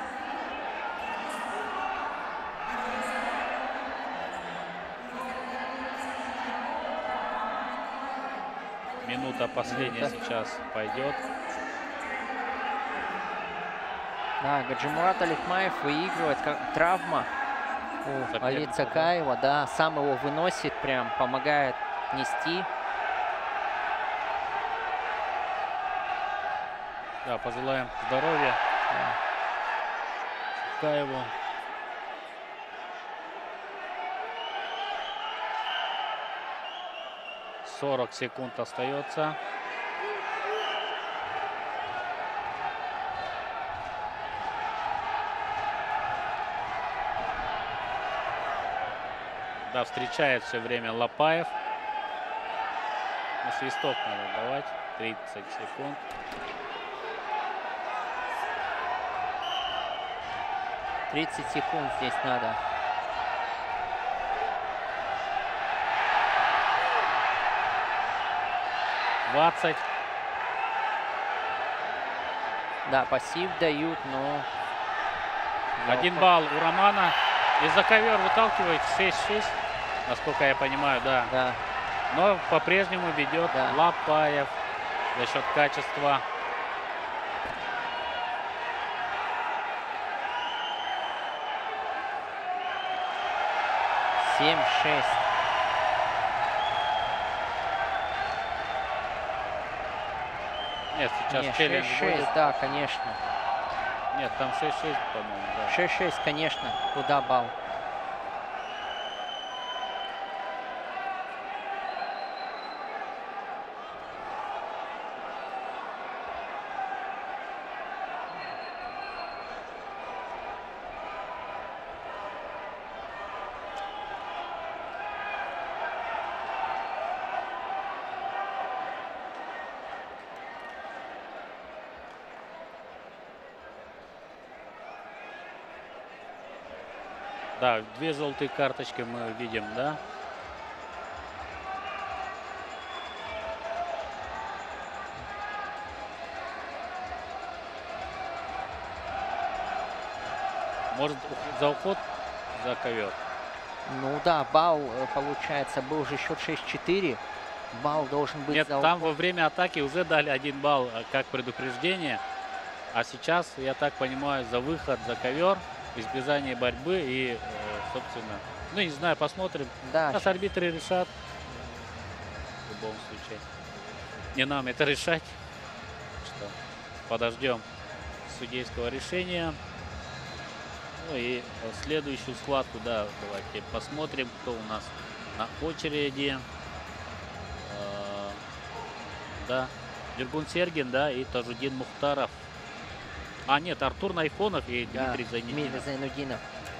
Минута последняя сейчас пойдет. Да, Гаджимурат Аликмаев выигрывает. Травма у Али Цакаева. Да, сам его выносит, прям помогает нести. Да, пожелаем здоровья Цакаеву. — 40 секунд остается. Да, встречает все время Лапаев. На свисток надо давать. 30 секунд. — 30 секунд здесь надо. — 20. Да, пассив дают, но... 1 балл у Романа. И за ковер выталкивает 6-6. Насколько я понимаю, да. Да. Но по-прежнему ведет Лапаев за счет качества. — 7-6. Нет, сейчас Нет, челлендж 6-6, будет. да, конечно. Нет, там 6-6, по-моему, да. 6-6, конечно. Куда балл? Да, 2 желтые карточки мы видим, да. Может, за уход, за ковер? Ну да, балл, получается, был же счет 6-4. Балл должен быть Нет, за там уход. во время атаки уже дали 1 балл как предупреждение. А сейчас, я так понимаю, за выход, за ковер, избежание борьбы и, собственно, ну, не знаю, посмотрим. Да, Сейчас арбитры решат. В любом случае. Не нам это решать. Что подождем судейского решения. Ну и следующую схватку, да, давайте посмотрим, кто у нас на очереди. Да, Дергун Сергин, да, и Тажудин Мухтаров. А, нет, Артур Найфонов и Дмитрий Зайнетдинов. Дмитрий Зайнутдинов.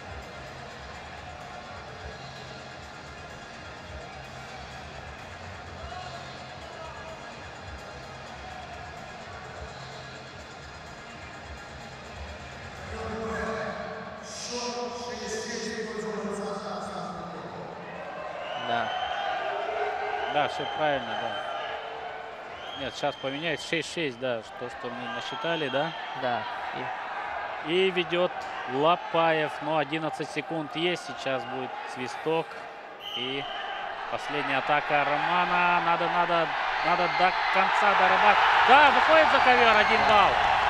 Да. Да, все правильно, да. Нет, сейчас поменяется 6-6, да, что мы насчитали, да. Да. И ведет Лапаев. Но 11 секунд есть. Сейчас будет свисток. И последняя атака Романа. Надо до конца дорабатывать. Да, выходит за ковер. 1 балл.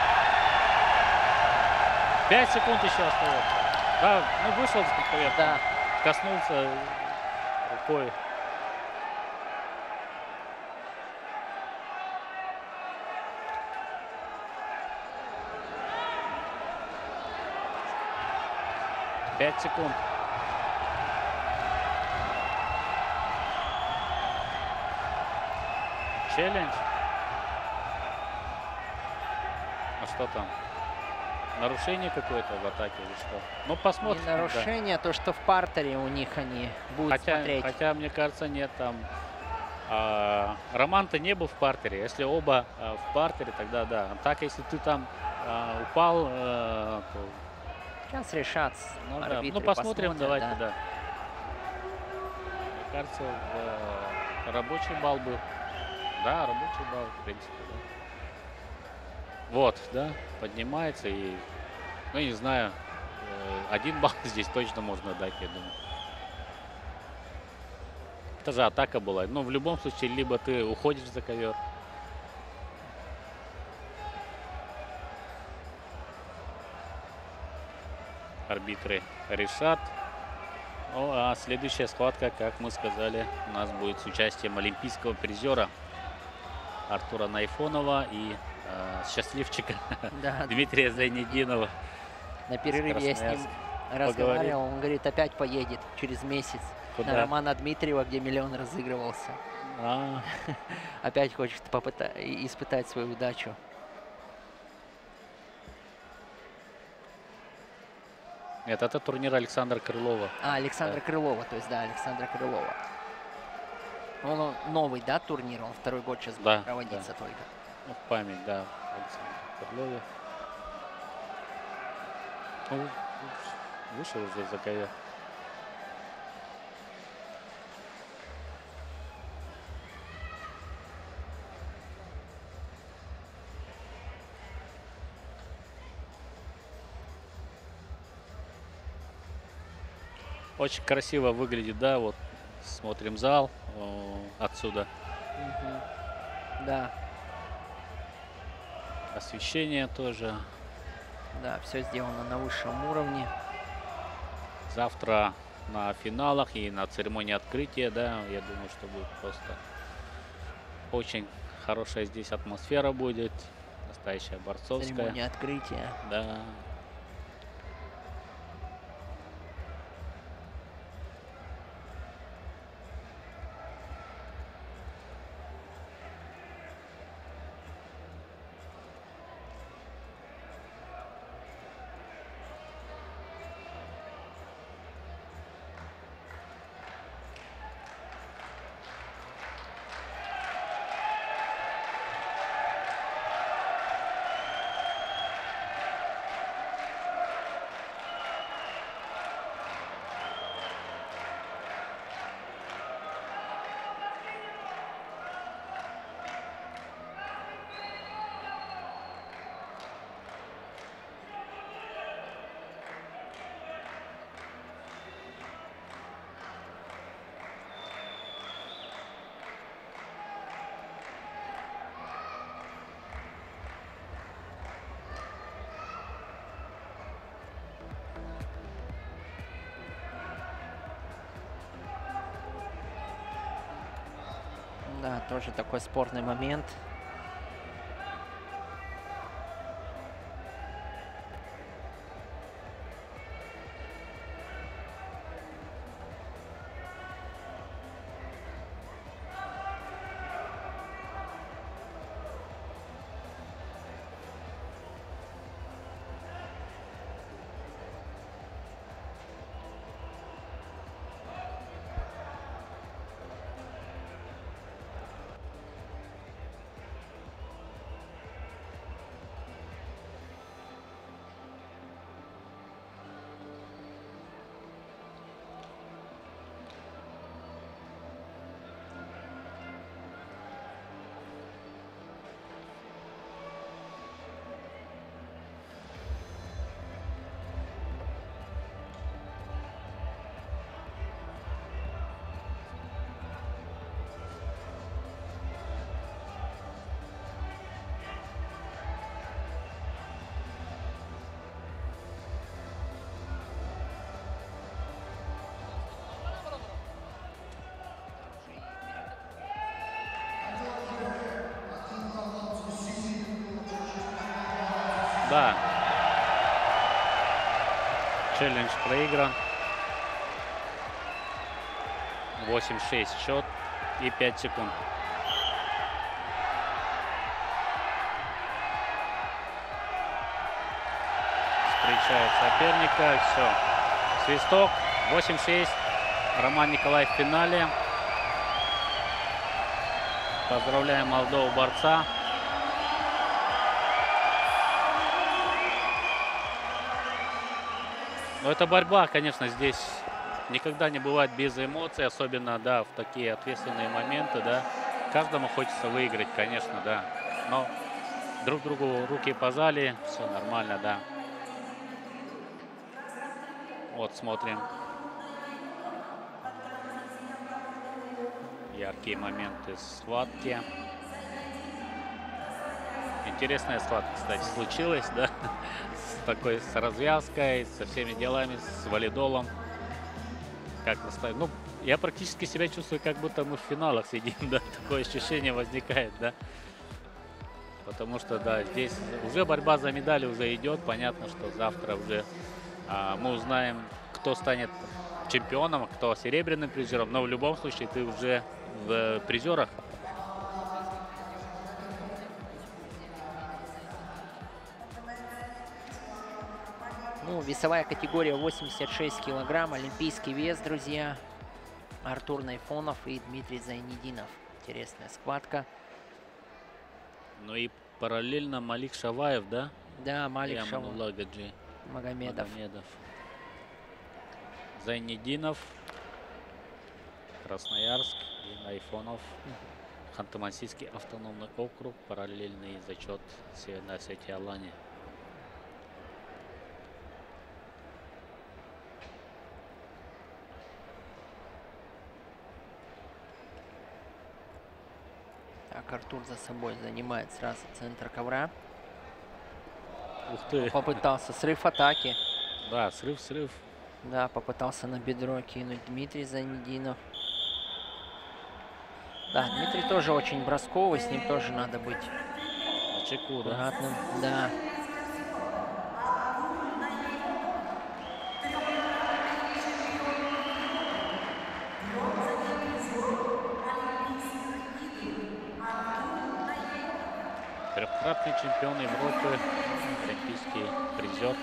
5 секунд еще остается. Да, ну вышел за ковер. Да. Коснулся рукой. Пять секунд. Челлендж. А что там? Нарушение какое-то в атаке или что? Ну, посмотрим. Не нарушение, то, что в партере у них они будут смотреть. Хотя, мне кажется, нет, там... Роман-то не был в партере. Если оба в партере, тогда да. А так, если ты там упал, то... Сейчас решат. Ну, да. Арбитры Ну, посмотрим, посмотрят, давайте, да. да. Мне кажется, рабочий балл был. Да, рабочий балл, в принципе, да. Вот, да, поднимается и, ну, не знаю, 1 балл здесь точно можно дать, я думаю. Это же атака была. Но в любом случае, либо ты уходишь за ковер. Арбитры решат. Ну, а следующая схватка, как мы сказали, у нас будет с участием олимпийского призера Артура Найфонова и счастливчика Да. Дмитрия Зайнетдинова. На перерыве я с ним разговаривал, он говорит, опять поедет через месяц Куда? на Романа Дмитриева, где миллион разыгрывался. Опять хочет испытать свою удачу. Нет, это турнир Александра Крылова. Александра Крылова, то есть, да, Александра Крылова. Он новый, да, турнир, он второй год сейчас будет проводиться только. Ну, в память, да, Александра Крылова. Ну, вышел уже за ковер. Очень красиво выглядит, да, вот смотрим зал отсюда. Да. Освещение тоже. Да, все сделано на высшем уровне. Завтра на финалах и на церемонии открытия, да, я думаю, что будет просто очень хорошая здесь атмосфера будет. Настоящая борцовская. Церемония открытия. Да. Да, тоже такой спорный момент. Да. Челлендж проигран. 8-6 счет и 5 секунд. Встречает соперника. Все. Свисток. 8-6. Роман Николаев в финале. Поздравляем молодого борца. Но эта борьба, конечно, здесь никогда не бывает без эмоций, особенно, да, в такие ответственные моменты, да. Каждому хочется выиграть, конечно, да. Но друг другу руки пожали, все нормально, да. Вот, смотрим. Яркие моменты схватки. Интересная схватка, кстати, случилась, да. С развязкой, со всеми делами, с валидолом. Как наставить? Ну, я практически себя чувствую, как будто мы в финалах сидим, да. Такое ощущение возникает, да. Потому что, да, здесь уже борьба за медали уже идет. Понятно, что завтра уже мы узнаем, кто станет чемпионом, кто серебряным призером. Но в любом случае ты уже в призерах. Ну, весовая категория 86 килограмм, олимпийский вес, друзья. Артур Найфонов и Дмитрий Зайнидинов. Интересная схватка. Ну и параллельно Малик Шаваев, да? Да, Малик И Шаваев. Аманулла Гаджи Магомедов. Зайнидинов, Красноярск и Найфонов. Ханты-Мансийский автономный округ, параллельный зачет Северной Осетии Алании. Так, Артур за собой занимает сразу центр ковра. Ух ты. Попытался срыв атаки. Да, срыв. Да, попытался на бедро кинуть Дмитрий Зайнидинов. Да, Дмитрий тоже очень бросковый, с ним тоже надо быть На чеку, да? аккуратным. Да. Трехкратный чемпион Европы, олимпийский призер.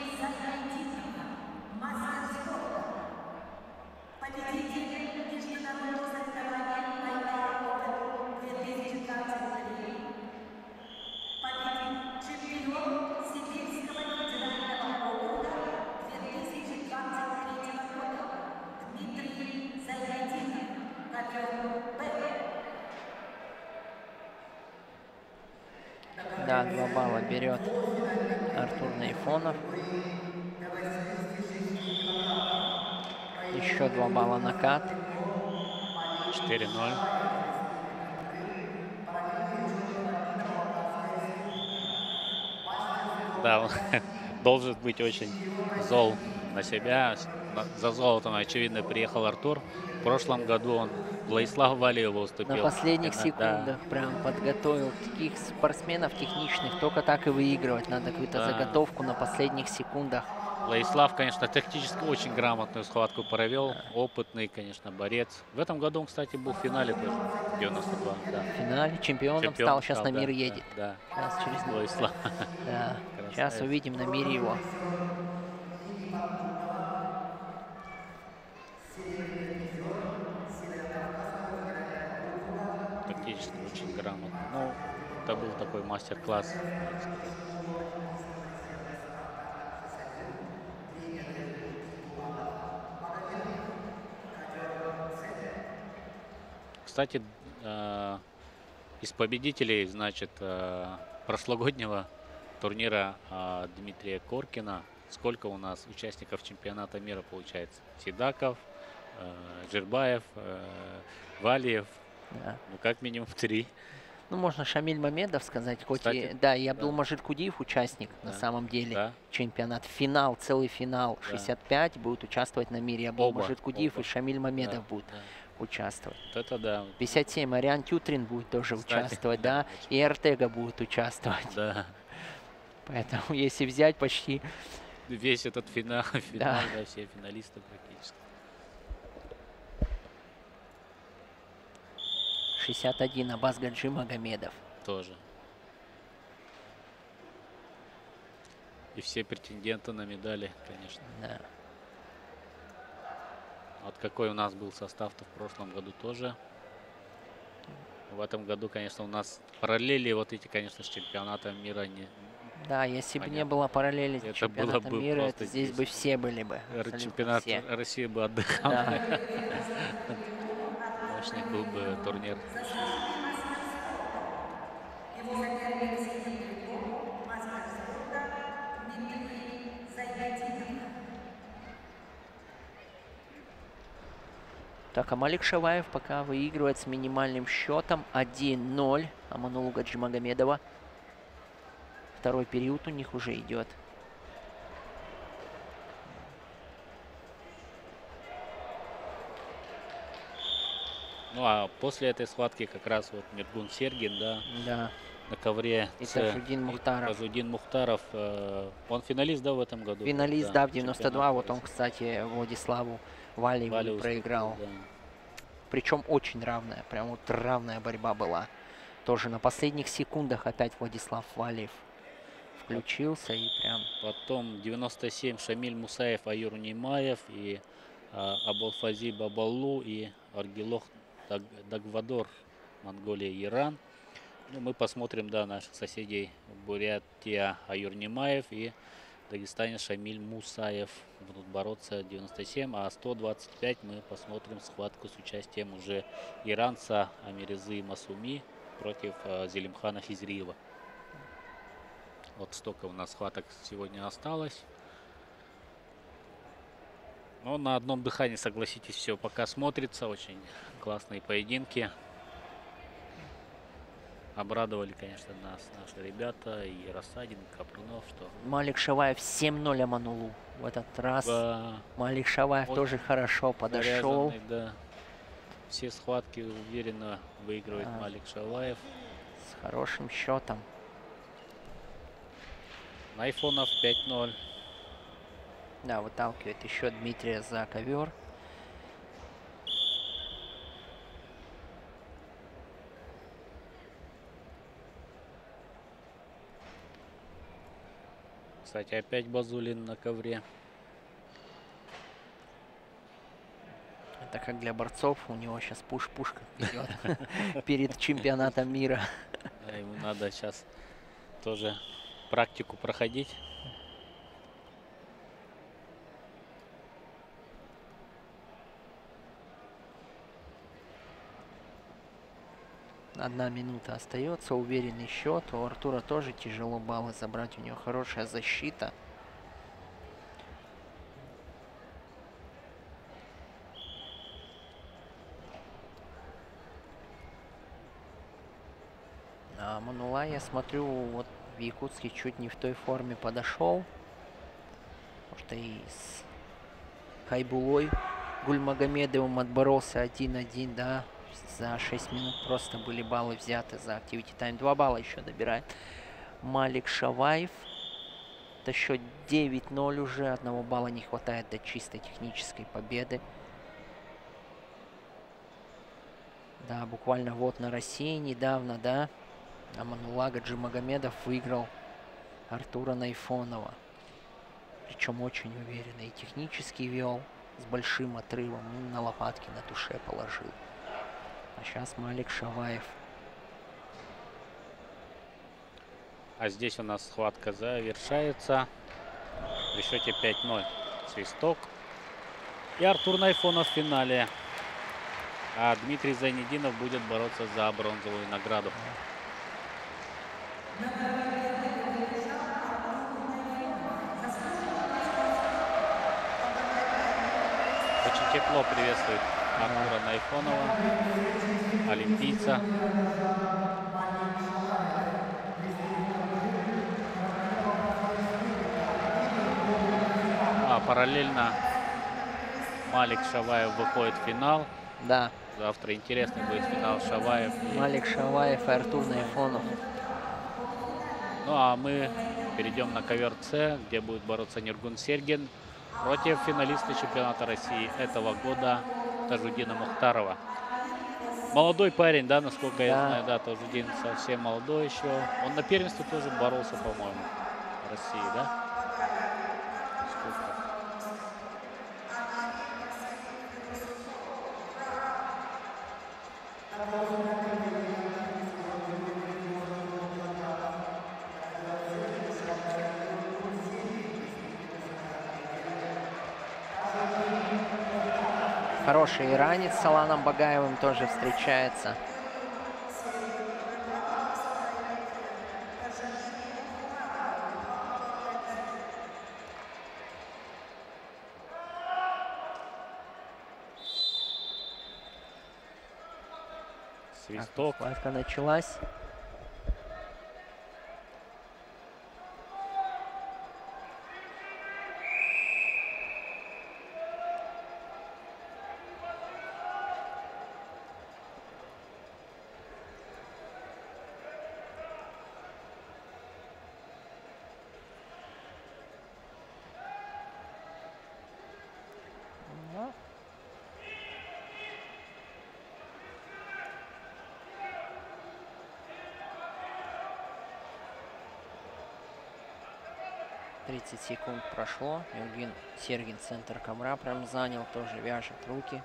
Да, 2 балла берет Артур Найфонов. Еще 2 балла накат. 4-0. Да, он должен быть очень зол на себя. За золотом, очевидно, приехал Артур. В прошлом году он Владислав Валиева уступил. На последних Да. секундах прям подготовил таких спортсменов техничных. Только так и выигрывать. Надо какую-то Да. заготовку на последних секундах. Владислав, конечно, тактически очень грамотную схватку провел. Опытный, конечно, борец. В этом году он, кстати, был в финале тоже. 92, да. В финале чемпионом Чемпион стал. Сейчас стал, на мир да, едет. Да, Сейчас через... Владислав. Да. Сейчас Красавец. увидим на мире его. Тактически очень грамотно. Ну, это был такой мастер-класс. надо сказать. Кстати, из победителей, значит, прошлогоднего турнира Дмитрия Коркина, сколько у нас участников чемпионата мира получается? Сидаков, Жирбаев, Валиев, Да. ну как минимум 3. Ну, можно Шамиль Мамедов сказать, хоть и... Кстати, Да, и да. Абдулмаджид Кудиев участник на Да, самом деле. Да, Чемпионат, финал, целый финал, Да. 65 будут участвовать на мире. Абдулмаджид Кудиев оба. и Шамиль Мамедов да, будут да. участвовать. Вот это да. 57 Ариан Тютрин будет тоже Кстати, участвовать, да, да, очень и Ортега будет участвовать. Да. Поэтому, если взять почти Весь этот финал, Да. да, все финалисты практически. 61 Аббас Гаджимагомедов. Тоже. И все претенденты на медали, конечно. Да. Вот какой у нас был состав-то в прошлом году тоже. В этом году, конечно, у нас параллели вот эти, конечно, с чемпионатом мира не... Да, если бы не Понятно. было параллели с Это чемпионатом было бы мира, просто это здесь бы все были бы. абсолютно Чемпионат все. России бы отдыхал. Да. Мощный был бы турнир. Так, а Малик Шаваев пока выигрывает с минимальным счетом 1-0 Аманулу Гаджимагомедова. Второй период у них уже идет. Ну а после этой схватки как раз вот Миргун Сергин, да, Да. на ковре И с Тажудин Мухтаров. Тажудин Мухтаров. Он финалист, да, в этом году? был, Финалист, да, в чемпионата 92. Вот он, России. кстати, Владиславу Валиеву Валя проиграл. уступил, да. Причем очень равная, прям вот равная борьба была. Тоже на последних секундах опять Владислав Валиев включился и прям... Потом 97 Шамиль Мусаев, Аюр Нимаев и Абулфази Бабалу и Аргилох Дагвадор, Монголия, Иран. Ну, мы посмотрим, да, наших соседей Бурятия, Аюр Нимаев и Дагестане Шамиль Мусаев будут бороться 97, а 125 мы посмотрим схватку с участием уже иранца Амирезы Масуми против Зелимхана Хизриева. Вот столько у нас схваток сегодня осталось. Но на одном дыхании, согласитесь, все пока смотрится. Очень классные поединки. Обрадовали, конечно, нас наши ребята, и Рассадин, и Капрунов, что... Малик Шаваев 7-0 Аманулу в этот раз. Да, Малик Шаваев Вот тоже хорошо подошел. заряженный, да. Все схватки уверенно выигрывает Да. Малик Шаваев. С хорошим счетом. Найфонов 5-0. Да, выталкивает еще Дмитрия за ковер. Кстати, опять Базулин на ковре. Это как для борцов, у него сейчас пуш-пушка идет перед чемпионатом мира. Да, ему надо сейчас тоже практику проходить. Одна минута остается, уверенный счет. У Артура тоже тяжело баллы забрать, у него хорошая защита. А Манула, я смотрю, вот в Якутске чуть не в той форме подошел. Потому что и с Хайбулой Гульмагомедовым отборолся 1-1, да. За 6 минут просто были баллы взяты за Activity Time. 2 балла еще добирает Малик Шаваев. Это счет 9-0 уже. 1 балла не хватает до чистой технической победы. Да, буквально вот на России недавно, да. Аманулла Гаджимагомедов выиграл Артура Найфонова. Причем очень уверенно и технически вел с большим отрывом. И на лопатки на туше положил. А сейчас Малик Шаваев. А здесь у нас схватка завершается. При счете 5-0. Свисток. И Артур Найфонов в финале. А Дмитрий Зайнединов будет бороться за бронзовую награду. Очень тепло приветствует Артура Найфонова, олимпийца. А параллельно Малик Шаваев выходит в финал. Да, Завтра интересный будет финал Шаваев. Малик Шаваев и Артур Найфонов. Ну а мы перейдем на ковер С, где будет бороться Нургун Сергин против финалиста чемпионата России этого года Тажудина Мухтарова. Молодой парень, да, насколько я знаю, да, Тажудин совсем молодой еще. Он на первенстве тоже боролся, по-моему, в России, да? Сколько? Хороший иранец с Аланом Багаевым тоже встречается. Свисток. Схватка началась. Да. «30 секунд прошло. Нургун Сергин центр ковра прям занял, тоже вяжет руки.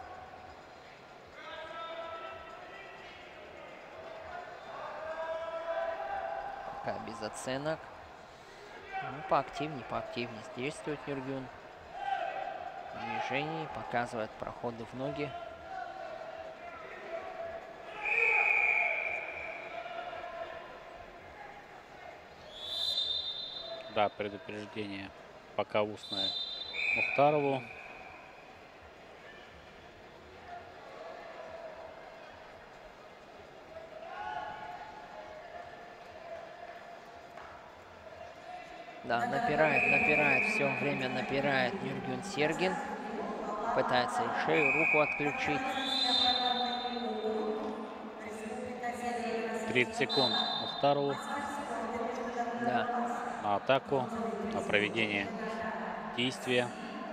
Пока без оценок. Ну, поактивнее действует Нургун. Движений, показывает проходы в ноги. Да, предупреждение пока устное Мухтарову. Да, напирает, все время напирает Нургун Сергин. Пытается и шею, руку отключить. 30 секунд Мухтарову Да. на атаку, на проведение действия.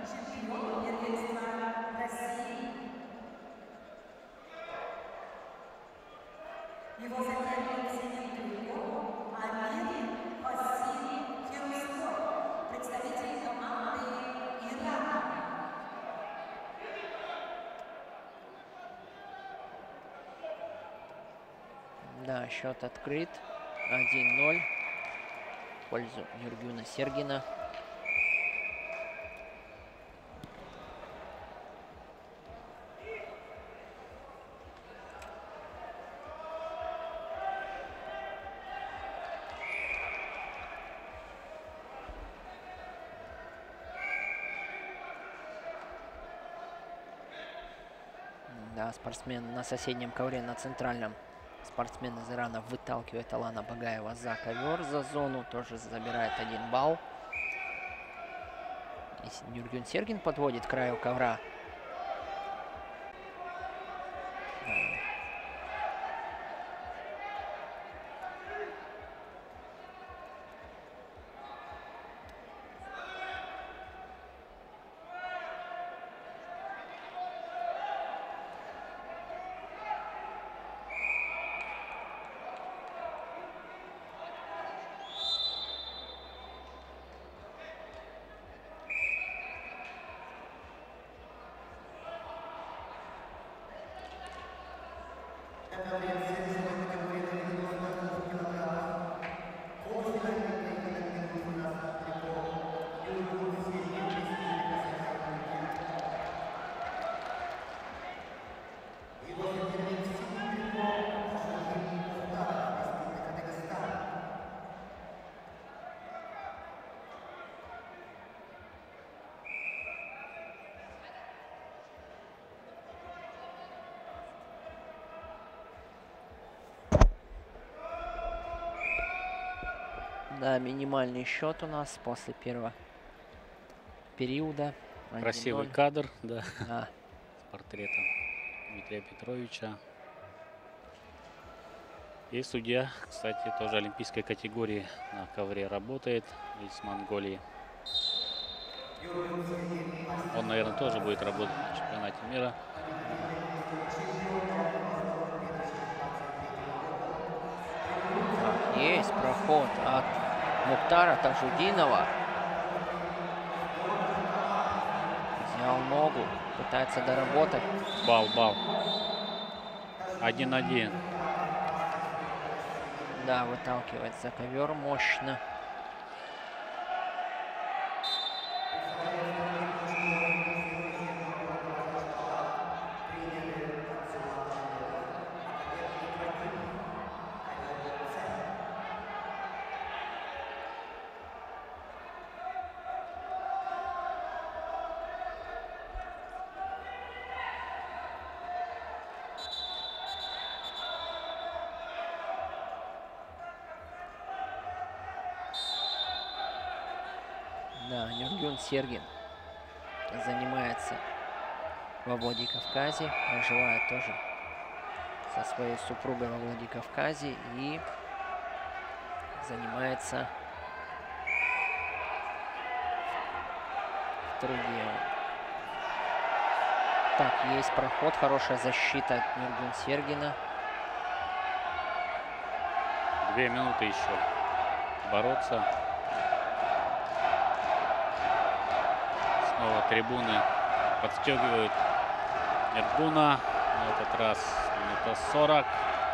Да, счет открыт. 1-0 в пользу Нургуна Сергина. Да, спортсмен на соседнем ковре, на центральном. Спортсмен из Ирана выталкивает Алана Багаева за ковер, за зону. Тоже забирает 1 балл. И Нургун Сергин подводит к краю ковра. Да, минимальный счет у нас после первого периода. Красивый 1-0. кадр, да, Да. с портретом Дмитрия Петровича. И судья, кстати, тоже олимпийской категории на ковре работает из Монголии. Он, наверное, тоже будет работать на чемпионате мира. Так, есть проход от Мухтара Тажудинова. Взял ногу, пытается доработать. Бал. 1-1. Да, выталкивает за ковер мощно. Да, Нургюн Сергин занимается во Владикавказе, проживает тоже со своей супругой во Владикавказе и занимается в труде. Так, есть проход, хорошая защита от Нургюн Сергина. 2 минуты еще бороться. Снова трибуны подстегивают Нургюна. На этот раз минута 40.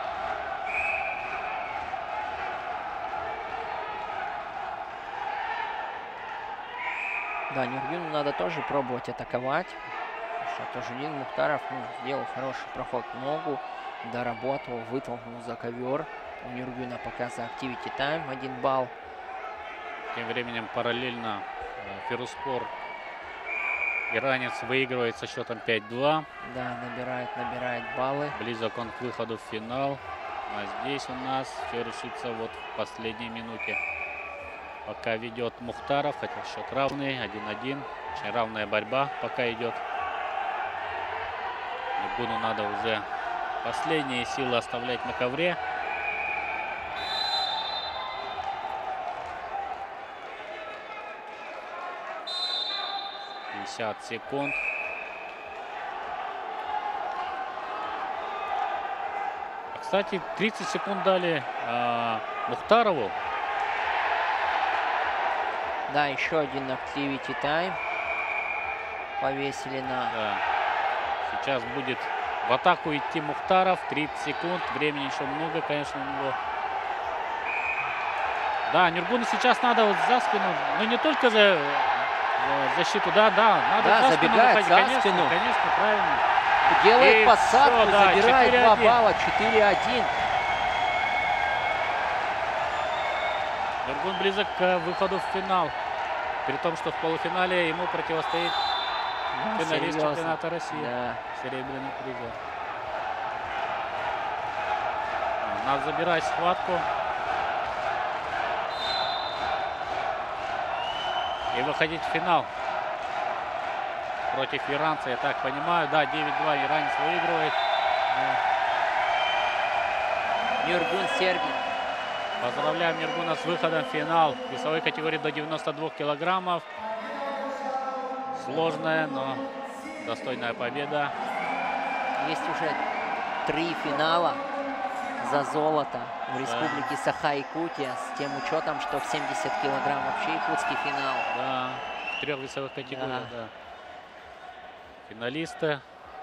Да, Нургюну надо тоже пробовать атаковать. Тажудин Мухтаров сделал хороший проход в ногу, доработал, вытолкнул за ковер. У Нургюна пока за Activity Time 1 балл. Тем временем параллельно Фируспор, иранец, выигрывает со счетом 5-2. Да, набирает баллы. Близок он к выходу в финал. А здесь у нас все решится вот в последней минуте. Пока ведет Мухтаров, хотя счет равный, 1-1. Очень равная борьба пока идет. Нургюну надо уже последние силы оставлять на ковре. 50 секунд. Кстати, 30 секунд дали Мухтарову. Да, еще один Activity Time повесили на... Да. Сейчас будет в атаку идти Мухтаров. 30 секунд. Времени еще много, конечно, у него. Да, Нургюну сейчас надо вот за спину. Но не только за защиту. Да, надо Да, за спину забегает выходить. за спину. Конечно, правильно. Делает И посадку, всё, да, забирает 2 4-1. балла, 4-1. Нургюн близок к выходу в финал. При том, что в полуфинале ему противостоит финалист Серьезно. чемпионата России. Да. Серебряный призер. Надо забирать схватку. И выходить в финал против иранца, я так понимаю. Да, 9-2 иранец выигрывает. Нургюн Сергин. Поздравляем Нургюна с выходом в финал весовой категории до 92 килограммов. Сложная, но достойная победа. Есть уже 3 финала за золото в республике Саха-Якутия, с тем учетом, что в 70 килограмм вообще якутский финал. Да, в 3 весовых категориях, да. Финалисты.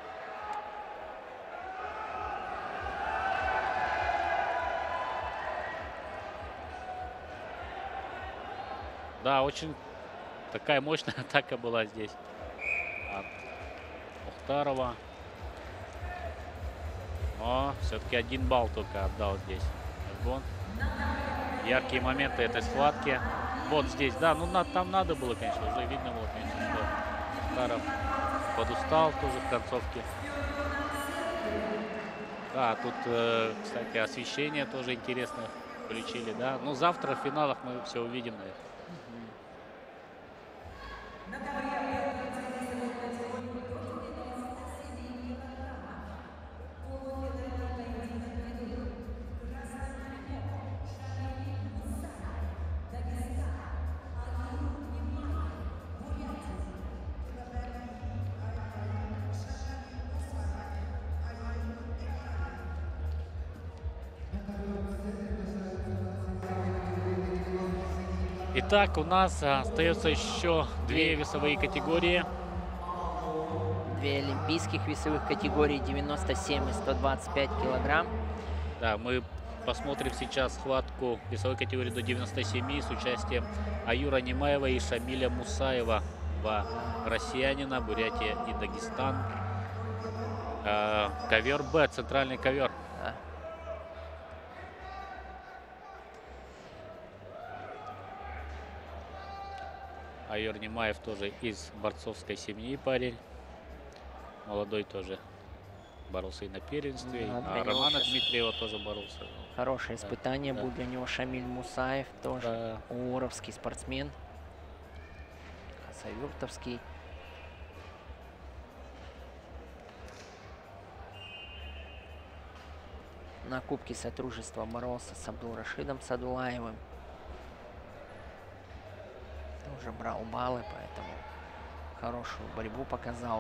Да, очень такая мощная атака была здесь от Мухтарова. Но все-таки 1 балл только отдал здесь Нургюн. Яркие моменты этой схватки. Вот здесь, да, ну там надо было, конечно, уже видно было, конечно, что Мухтаров подустал тоже в концовке. Да, тут, кстати, освещение тоже интересно включили, да. Ну, завтра в финалах мы все увидим, наверное. Итак, у нас остается еще две весовые категории. Две олимпийских весовых категории 97 и 125 килограмм. Да, мы посмотрим сейчас схватку весовой категории до 97 с участием Аюра Немаева и Шамиля Мусаева. Два россиянина, Бурятия и Дагестан. Ковер Б, центральный ковер. Да. Аюр Немаев тоже из борцовской семьи парень. Молодой тоже боролся и на первенстве. Ну, А для него Романа щас Дмитриева тоже боролся. Хорошее испытание да. будет для него. Шамиль Мусаев тоже. Да. Уровский спортсмен. Хасавюртовский. На Кубке Содружества боролся с Абдул-Рашидом Садулаевым. Тоже брал баллы, поэтому хорошую борьбу показал.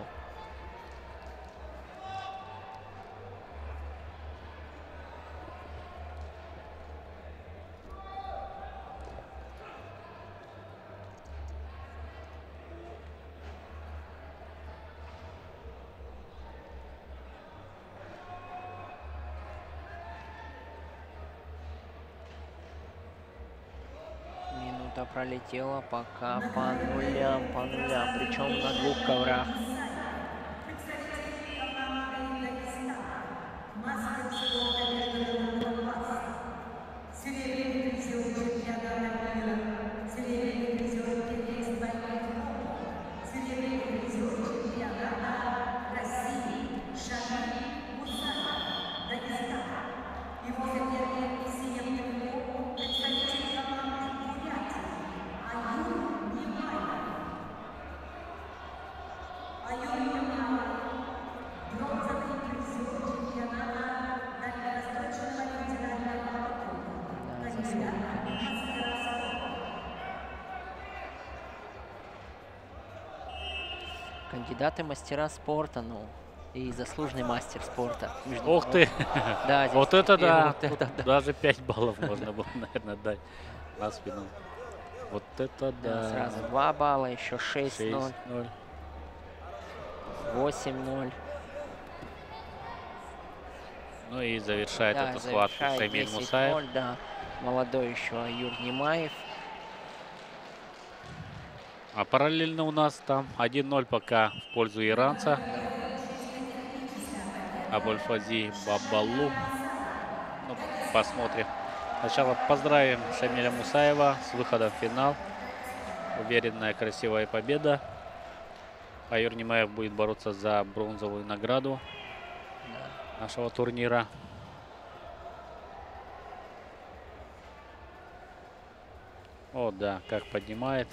Минута пролетела пока по нулям, причем на двух коврах. Да, заслуженно, конечно. Кандидаты мастера спорта, ну, и заслуженный мастер спорта. Ух ты! Да, здесь Вот это и да! вот это Тут да. даже 5 баллов можно было, наверное, дать на спину. Вот это Да, да! сразу 2 балла, еще 6-0, 6-0. 8-0. Ну и завершает Да, эту схватку завершает Шамиль 10-0, Мусаев. да. Молодой еще Аюр Немаев. А параллельно у нас там 1-0 пока в пользу иранца. Абульфази Бабалу. Ну, посмотрим. Сначала поздравим Шамиля Мусаева с выходом в финал. Уверенная, красивая победа. Аюр Немаев будет бороться за бронзовую награду нашего турнира. О, да, как поднимает.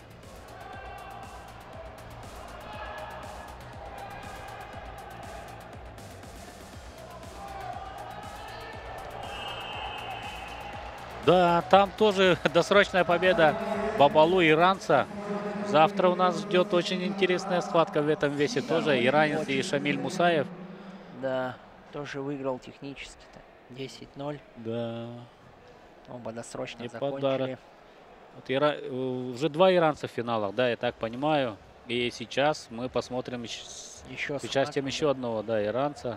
Да, там тоже досрочная победа Бабалу иранца. Завтра у нас ждет очень интересная схватка в этом весе тоже. Иранец и Шамиль Мусаев. Да, тоже выиграл технически-то. 10-0. Да. Оба досрочно И закончили. подарок. Вот уже 2 иранца в финалах, да, я так понимаю. И сейчас мы посмотрим с Еще участием еще одного, да, иранца.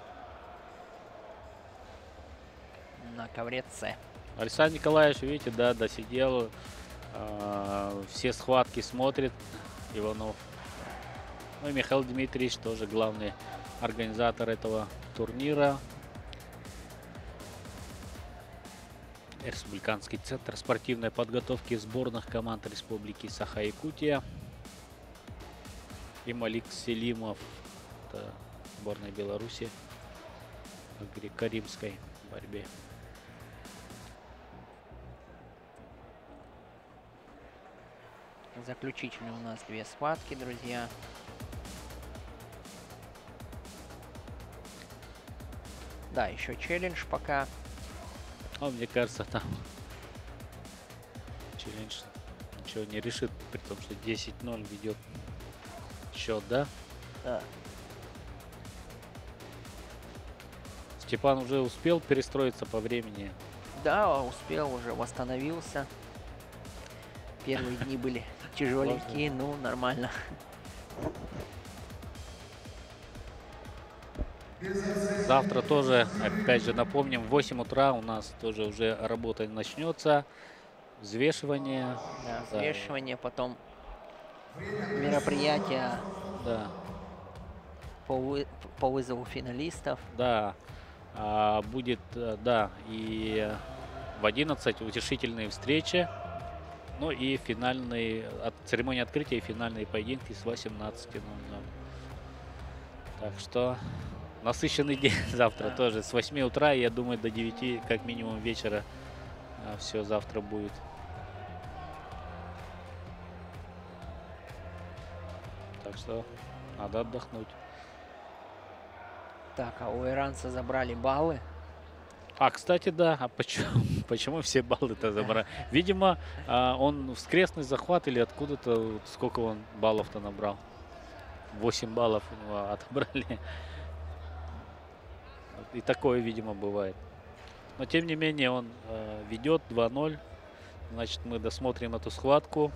на ковре С. Александр Николаевич, видите, да, досидел. Все схватки смотрит Иванов. Ну и Михаил Дмитриевич тоже главный организатор этого турнира. Республиканский центр спортивной подготовки сборных команд Республики Саха-Якутия. И Малик Селимов, это сборная Беларуси в греко-римской борьбе. Заключительные у нас 2 схватки, друзья. Да, еще челлендж пока. А мне кажется, там челлендж ничего не решит, при том, что 10-0 ведет счет, да? Да. Степан уже успел перестроиться по времени. Да, успел, уже восстановился. Первые дни были тяжеленькие, ну, нормально. Завтра тоже, опять же, напомним, в 8 утра у нас тоже уже работа начнется. Взвешивание. Да, Да, взвешивание, потом мероприятия да, по вызову финалистов. да. Будет, да, и в 11 утешительные встречи. Ну и церемония открытия и финальные поединки с 18:00. Так что насыщенный день завтра Да. тоже. С 8 утра, я думаю, до 9 как минимум вечера все завтра будет. Так что надо отдохнуть. Так, а у иранца забрали баллы. Кстати, да, почему все баллы-то забрали? Видимо, он воскресный захват или откуда-то, вот сколько он баллов-то набрал? 8 баллов у него отобрали. И такое, видимо, бывает. Но, тем не менее, он ведет 2:0. Значит, мы досмотрим эту схватку.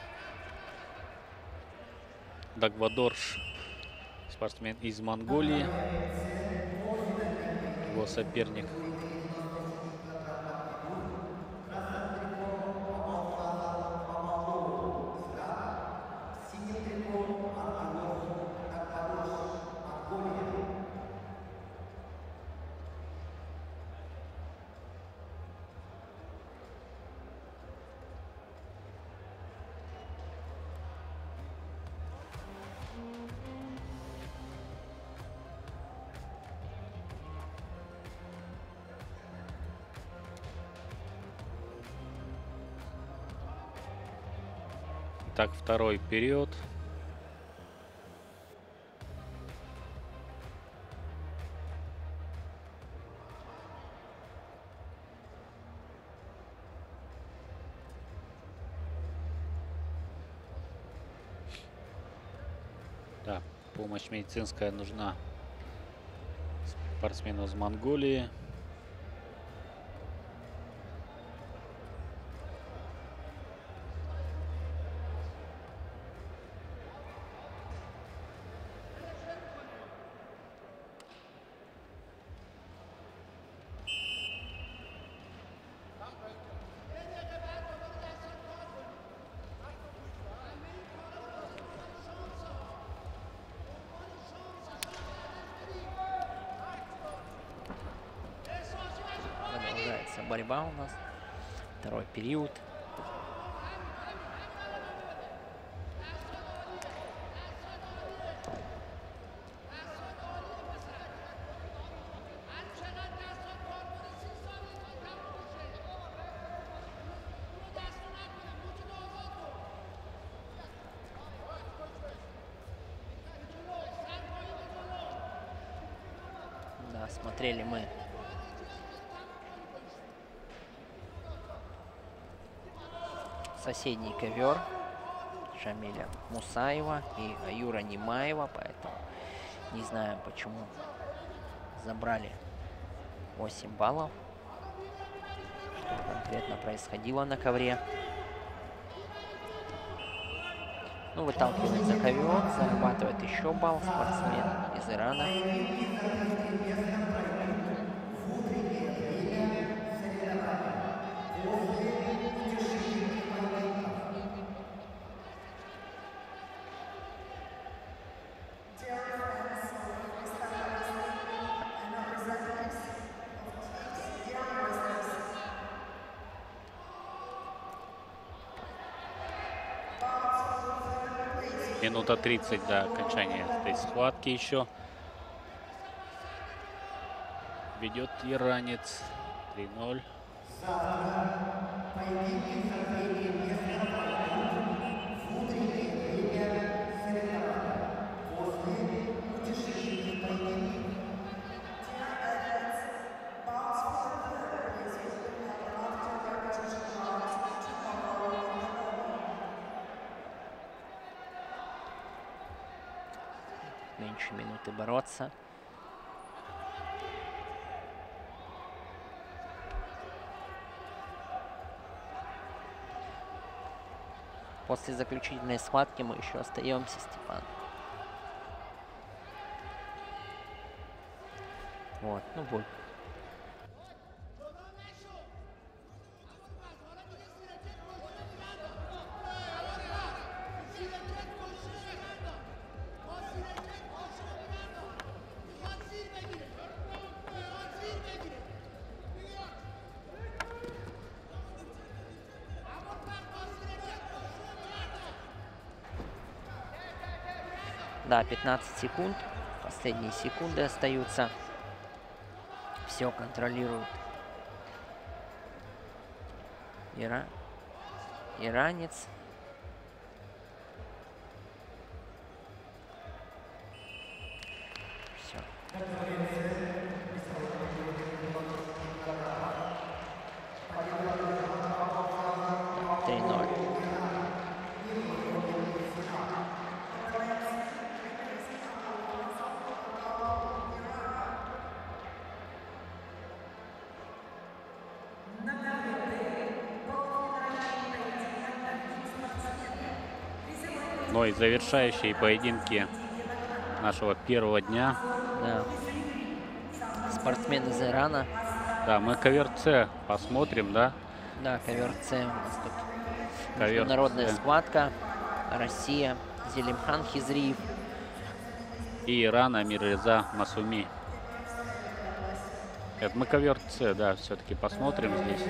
Дагвадорж, спортсмен из Монголии. Его соперник. Так, второй период. Да, помощь медицинская нужна спортсмену из Монголии. Продолжается борьба у нас. Второй период. Да, смотрели мы соседний ковер Шамиля Мусаева и Аюра Немаева, поэтому не знаю, почему забрали 8 баллов. Что конкретно происходило на ковре. Ну, выталкивает за ковер, зарабатывает еще балл спортсмен из Ирана. Минута 30 до окончания этой схватки еще. Ведет иранец 3:0. Меньше минуты бороться. после заключительной схватки мы еще остаемся, Степан. Вот, ну будет. Да, 15 секунд. Последние секунды остаются. Все контролирует иранец. Все. Ну и завершающие поединки нашего первого дня. Да. Спортсмен из Ирана. Да, мы ковер С посмотрим, да? Да, ковер С у нас тут. Ковер Международная С. схватка. Россия. Зелимхан Хизриев. И Иран Амирреза Масуми. Это мы ковер С, да, все-таки посмотрим здесь.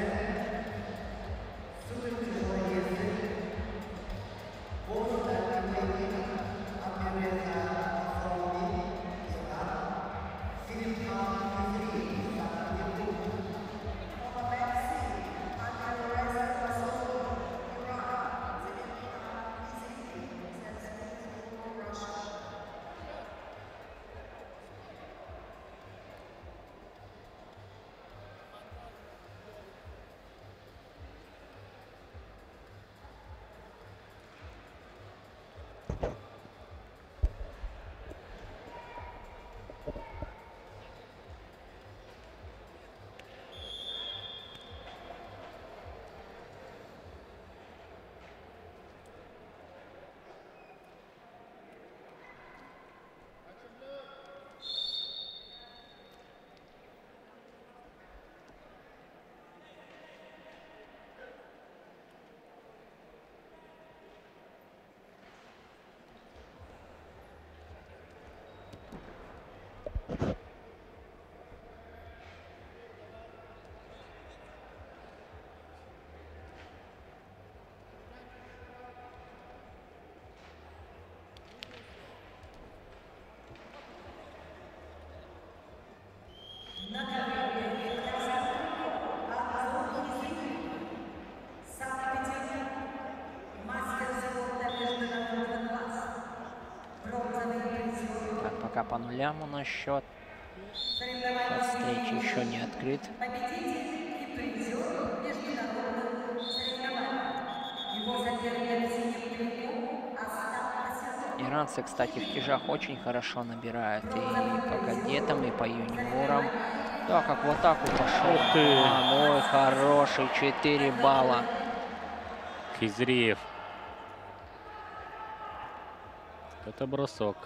Так, пока по нулям у нас счет. Счет встречи еще не открыт. Иранцы, кстати, в тяжах очень хорошо набирают. И по кадетам, и по юниорам. Да, как в атаку пошел. Ух ты! Мой хороший, 4 балла. Хизриев. Это бросок.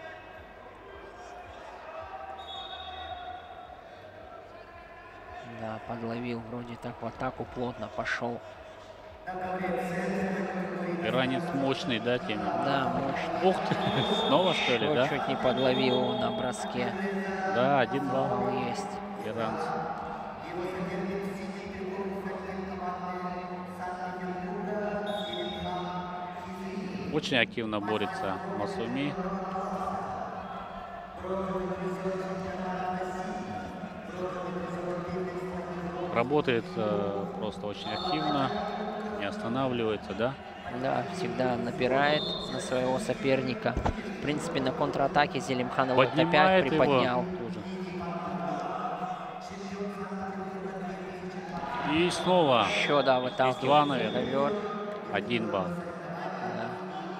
Да, подловил вроде так в атаку, плотно пошел. Иранец мощный, да, Тимур? Да, мощный. Ух ты! Снова, что ли, да? Чуть не подловил его на броске. Да, 1 балл. Балл есть. Иранцы. Очень активно борется Масуми. Работает просто очень активно, не останавливается, да? Да, всегда напирает на своего соперника. В принципе, на контратаке Зелимхан его опять Поднимает приподнял. его тоже. И снова Еще, да, два, выталкивает наверное. ковер. 1 балл. Да.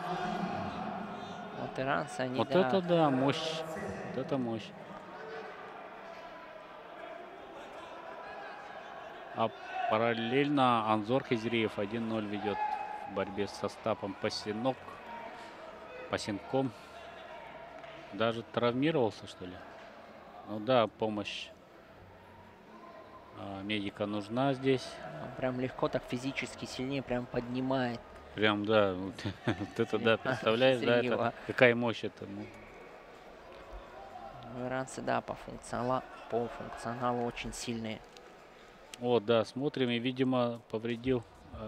Вот иранцы, они, Вот да, это да, мощь. Вот это мощь. А параллельно Анзор Хизриев 1-0 ведет в борьбе с Остапом Пасенком. Даже травмировался, что ли? Ну да, помощь медика нужна здесь. Он прям легко так физически сильнее прям поднимает. Прям, да, вот, вот это, да, представляешь, да, это Хизриева. какая мощь это. Ну, Ну, иранцы, да, по функционалу очень сильные. вот, да, смотрим, и, видимо, повредил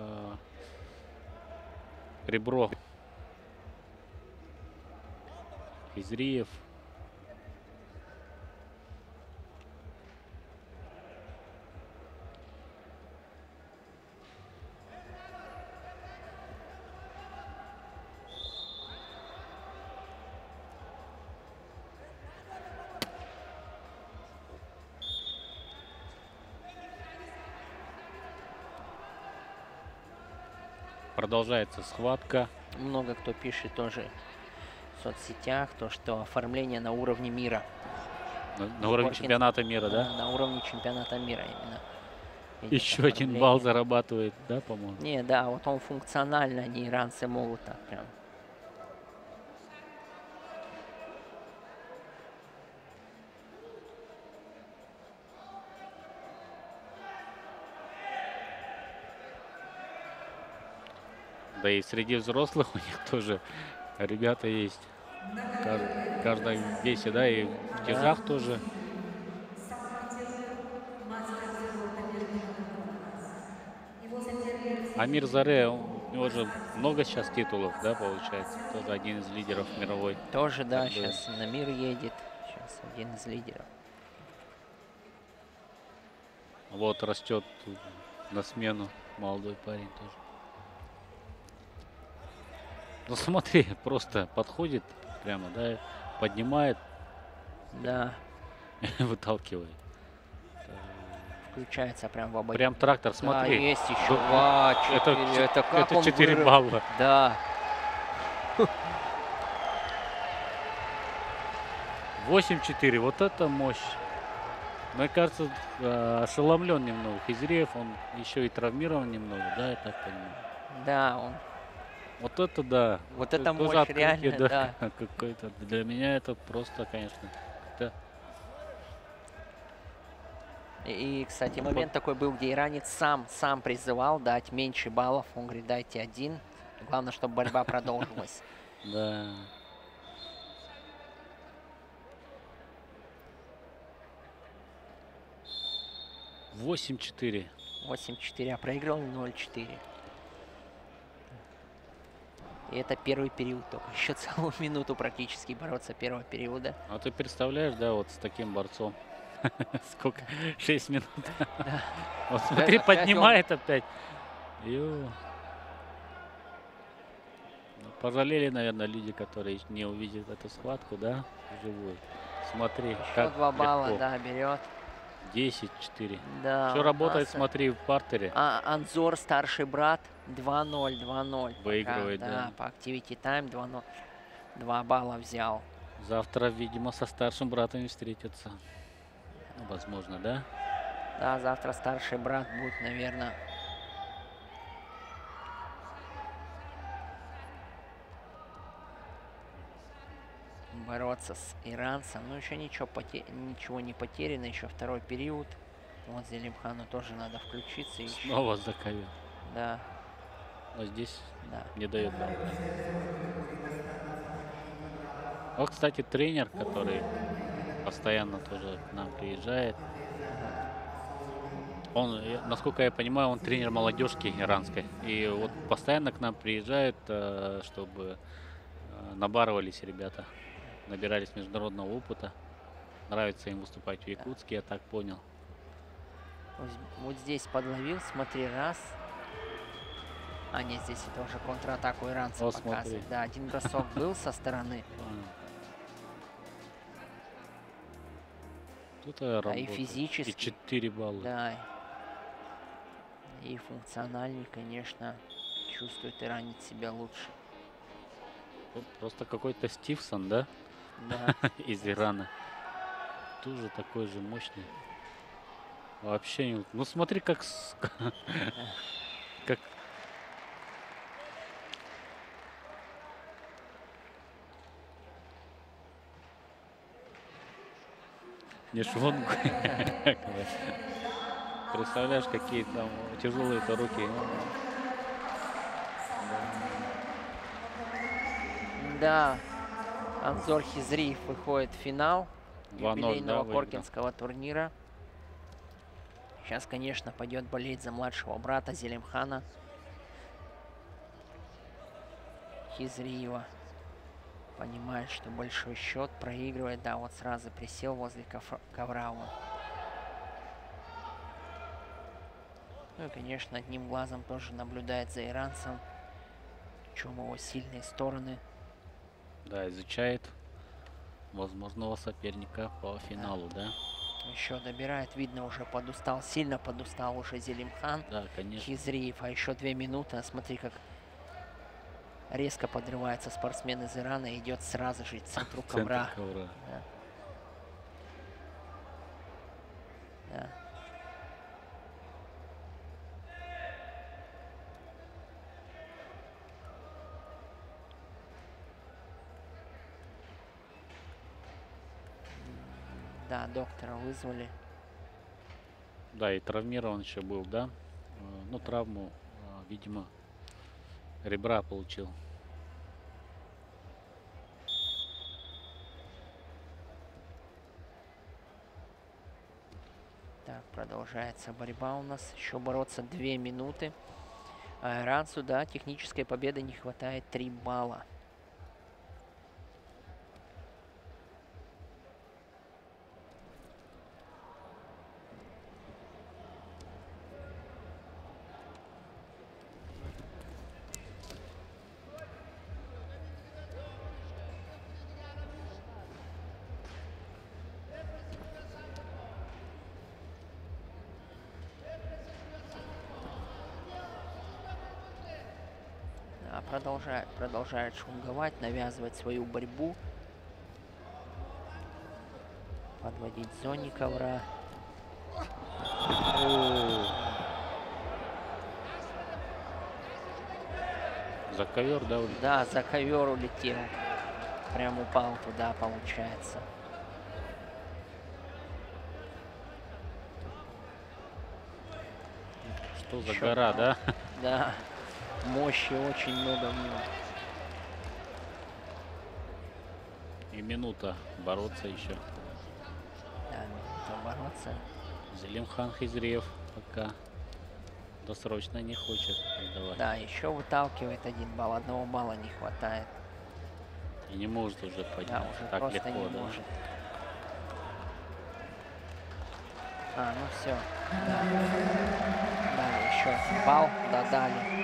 ребро Хизриев. Продолжается схватка. Много кто пишет тоже в соцсетях, то, что оформление на уровне мира. На уровне Горкин- чемпионата мира, да? На уровне чемпионата мира именно. идет Еще один балл оформление. зарабатывает, да, по-моему? Не, да, вот он функционально, они иранцы могут так прям. Да и среди взрослых у них тоже ребята есть. В каждом весе, да, и в тяжах тоже. Амир Заре, у него же много сейчас титулов, да, получается. Тоже один из лидеров мировой. Тоже, да, Как бы. сейчас на мир едет. Сейчас один из лидеров. Вот растет на смену молодой парень тоже. Ну смотри, просто подходит прямо, да, поднимает, Да, выталкивает. включается прям в обоих. Прям трактор, Да, смотри. есть еще. Да, это 4. Это как это он 4 вырос. балла. Да, 8-4, вот это мощь. Мне кажется, ошеломлен немного Хизриев, он еще и травмирован немного, да, я так понимаю. да, он. Вот это да. Вот Это это тоже мощь открытие, реально, да. какое-то. Для меня это просто, конечно, да. И, кстати, момент такой был, где иранец сам призывал дать меньше баллов. Он говорит, дайте 1. Главное, чтобы борьба продолжилась. Да. Восемь 4. 8-4, а проиграл 0-4. И это первый период только. Еще целую минуту практически бороться первого периода. А ты представляешь, да, вот с таким борцом. Сколько? 6 минут. Вот смотри, опять он. поднимает опять. Ё. Ну, пожалели, наверное, люди, которые не увидят эту схватку, да, вживую. Смотри, Еще как 2 балла, легко. да, берет. 10-4. Да, Все у работает, нас, смотри, в партере. Анзор, старший брат, 2-0, 2-0. пока, Выигрывает, да. по Activity Time 2-0. 2 балла взял. Завтра, видимо, со старшим братом встретятся. Ну, возможно, да? Да, завтра старший брат будет, наверное. Бороться с иранцем. Ну, еще ничего не потеряно, еще второй период. Вот Зелимхану тоже надо включиться. Еще. Снова за ковер. Да, Но здесь да. не дает балл. Вот, кстати, тренер, который постоянно тоже к нам приезжает. Он, насколько я понимаю, он тренер молодежки иранской. И вот постоянно к нам приезжает, чтобы набарывались ребята, набирались международного опыта. Нравится им выступать в Якутске, я так понял. Вот здесь подловил, смотри, раз. А, нет, здесь это уже контратаку иранцев О, смотри. показывает. Да, один бросок был со стороны. Тут Да, и работа. И физически. 4 балла. Да. И функциональней, конечно, чувствует иранец себя лучше. Вот просто какой-то Стивсон, да? Да. Из Ирана. Тоже такой же мощный. Вообще, ну смотри, как Не швонг. Представляешь, какие там тяжелые-то руки. Да, Анзор Хизриев выходит в финал 2-0, да, юбилейного выиграл. Коркинского турнира. Сейчас, конечно, пойдет болеть за младшего брата Зелимхана Хизриева. Понимает, что большой счет, проигрывает. Да, вот сразу присел возле ковра он. Ну и, конечно, одним глазом тоже наблюдает за иранцем, в чем его сильные стороны. Да, изучает возможного соперника по финалу, да? Еще добирает, видно, уже подустал, сильно подустал уже Зелимхан. Да, конечно. Хизриев, а еще 2 минуты, а смотри, как резко подрывается спортсмен из Ирана и идет сразу же к центру ковра. Центр ковра. Да. Да. Да, доктора вызвали. Да, и травмирован еще был, да? Ну, травму, видимо, ребра получил. Так, продолжается борьба у нас. Еще бороться 2 минуты. А иранцу, да, технической победы не хватает 3 балла. Продолжает шунговать, навязывать свою борьбу. Подводить в зоне ковра. За ковер, да? Да, за ковер улетел. Прям упал туда, получается. Что за Еще гора, да? Да. Мощи очень много в нем. И минута бороться еще. Да, минута бороться. Зелимхан Хизриев пока досрочно не хочет отдавать. Да, еще выталкивает 1 балл. 1 балла не хватает. И не может уже Да, поднять уже так просто легко, не да? может. А, ну все. Да. Дали еще балл, додали.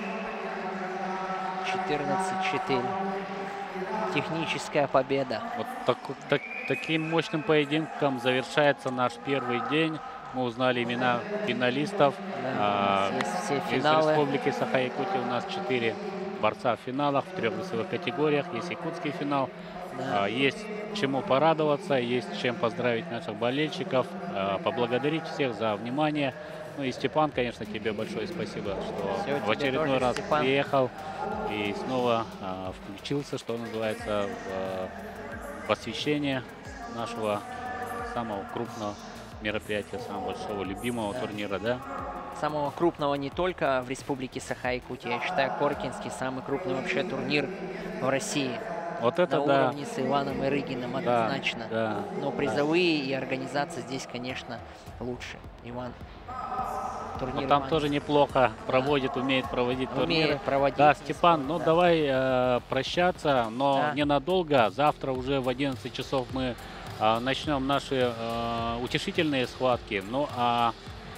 14-4. Техническая победа. Вот таким мощным поединком завершается наш первый день. Мы узнали имена финалистов. Да, здесь все Из финалы. Республики Саха-Якутия у нас 4 борца в финалах в 3 весовых категориях. Есть якутский финал. Да. Есть чему порадоваться, есть чем поздравить наших болельщиков, поблагодарить всех за внимание. Ну и Степан, конечно, тебе большое спасибо, что Всё, в тебе очередной тоже, раз Степан. приехал и снова включился, что называется, в посвящение нашего самого крупного мероприятия, самого большого, любимого турнира, да? Самого крупного не только в Республике Саха-Якутия. Я считаю, Коркинский самый крупный вообще турнир в России. Вот это На да. уровне с Иваном Ирыгиным однозначно. Да, Но призовые и организация здесь, конечно, лучше. Иван. Турнир но там Иван тоже неплохо проводит, умеет проводить турниры. умеет проводить. Да, Степан, ну да. давай прощаться, но Да. ненадолго. Завтра уже в 11 часов мы начнем наши утешительные схватки. Ну а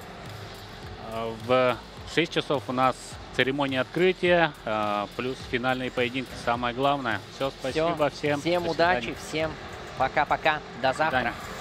в 6 часов у нас церемония открытия, плюс финальные поединки. Самое главное. Все, спасибо всем. Всем До удачи, свидания. всем пока-пока. До До свидания. завтра.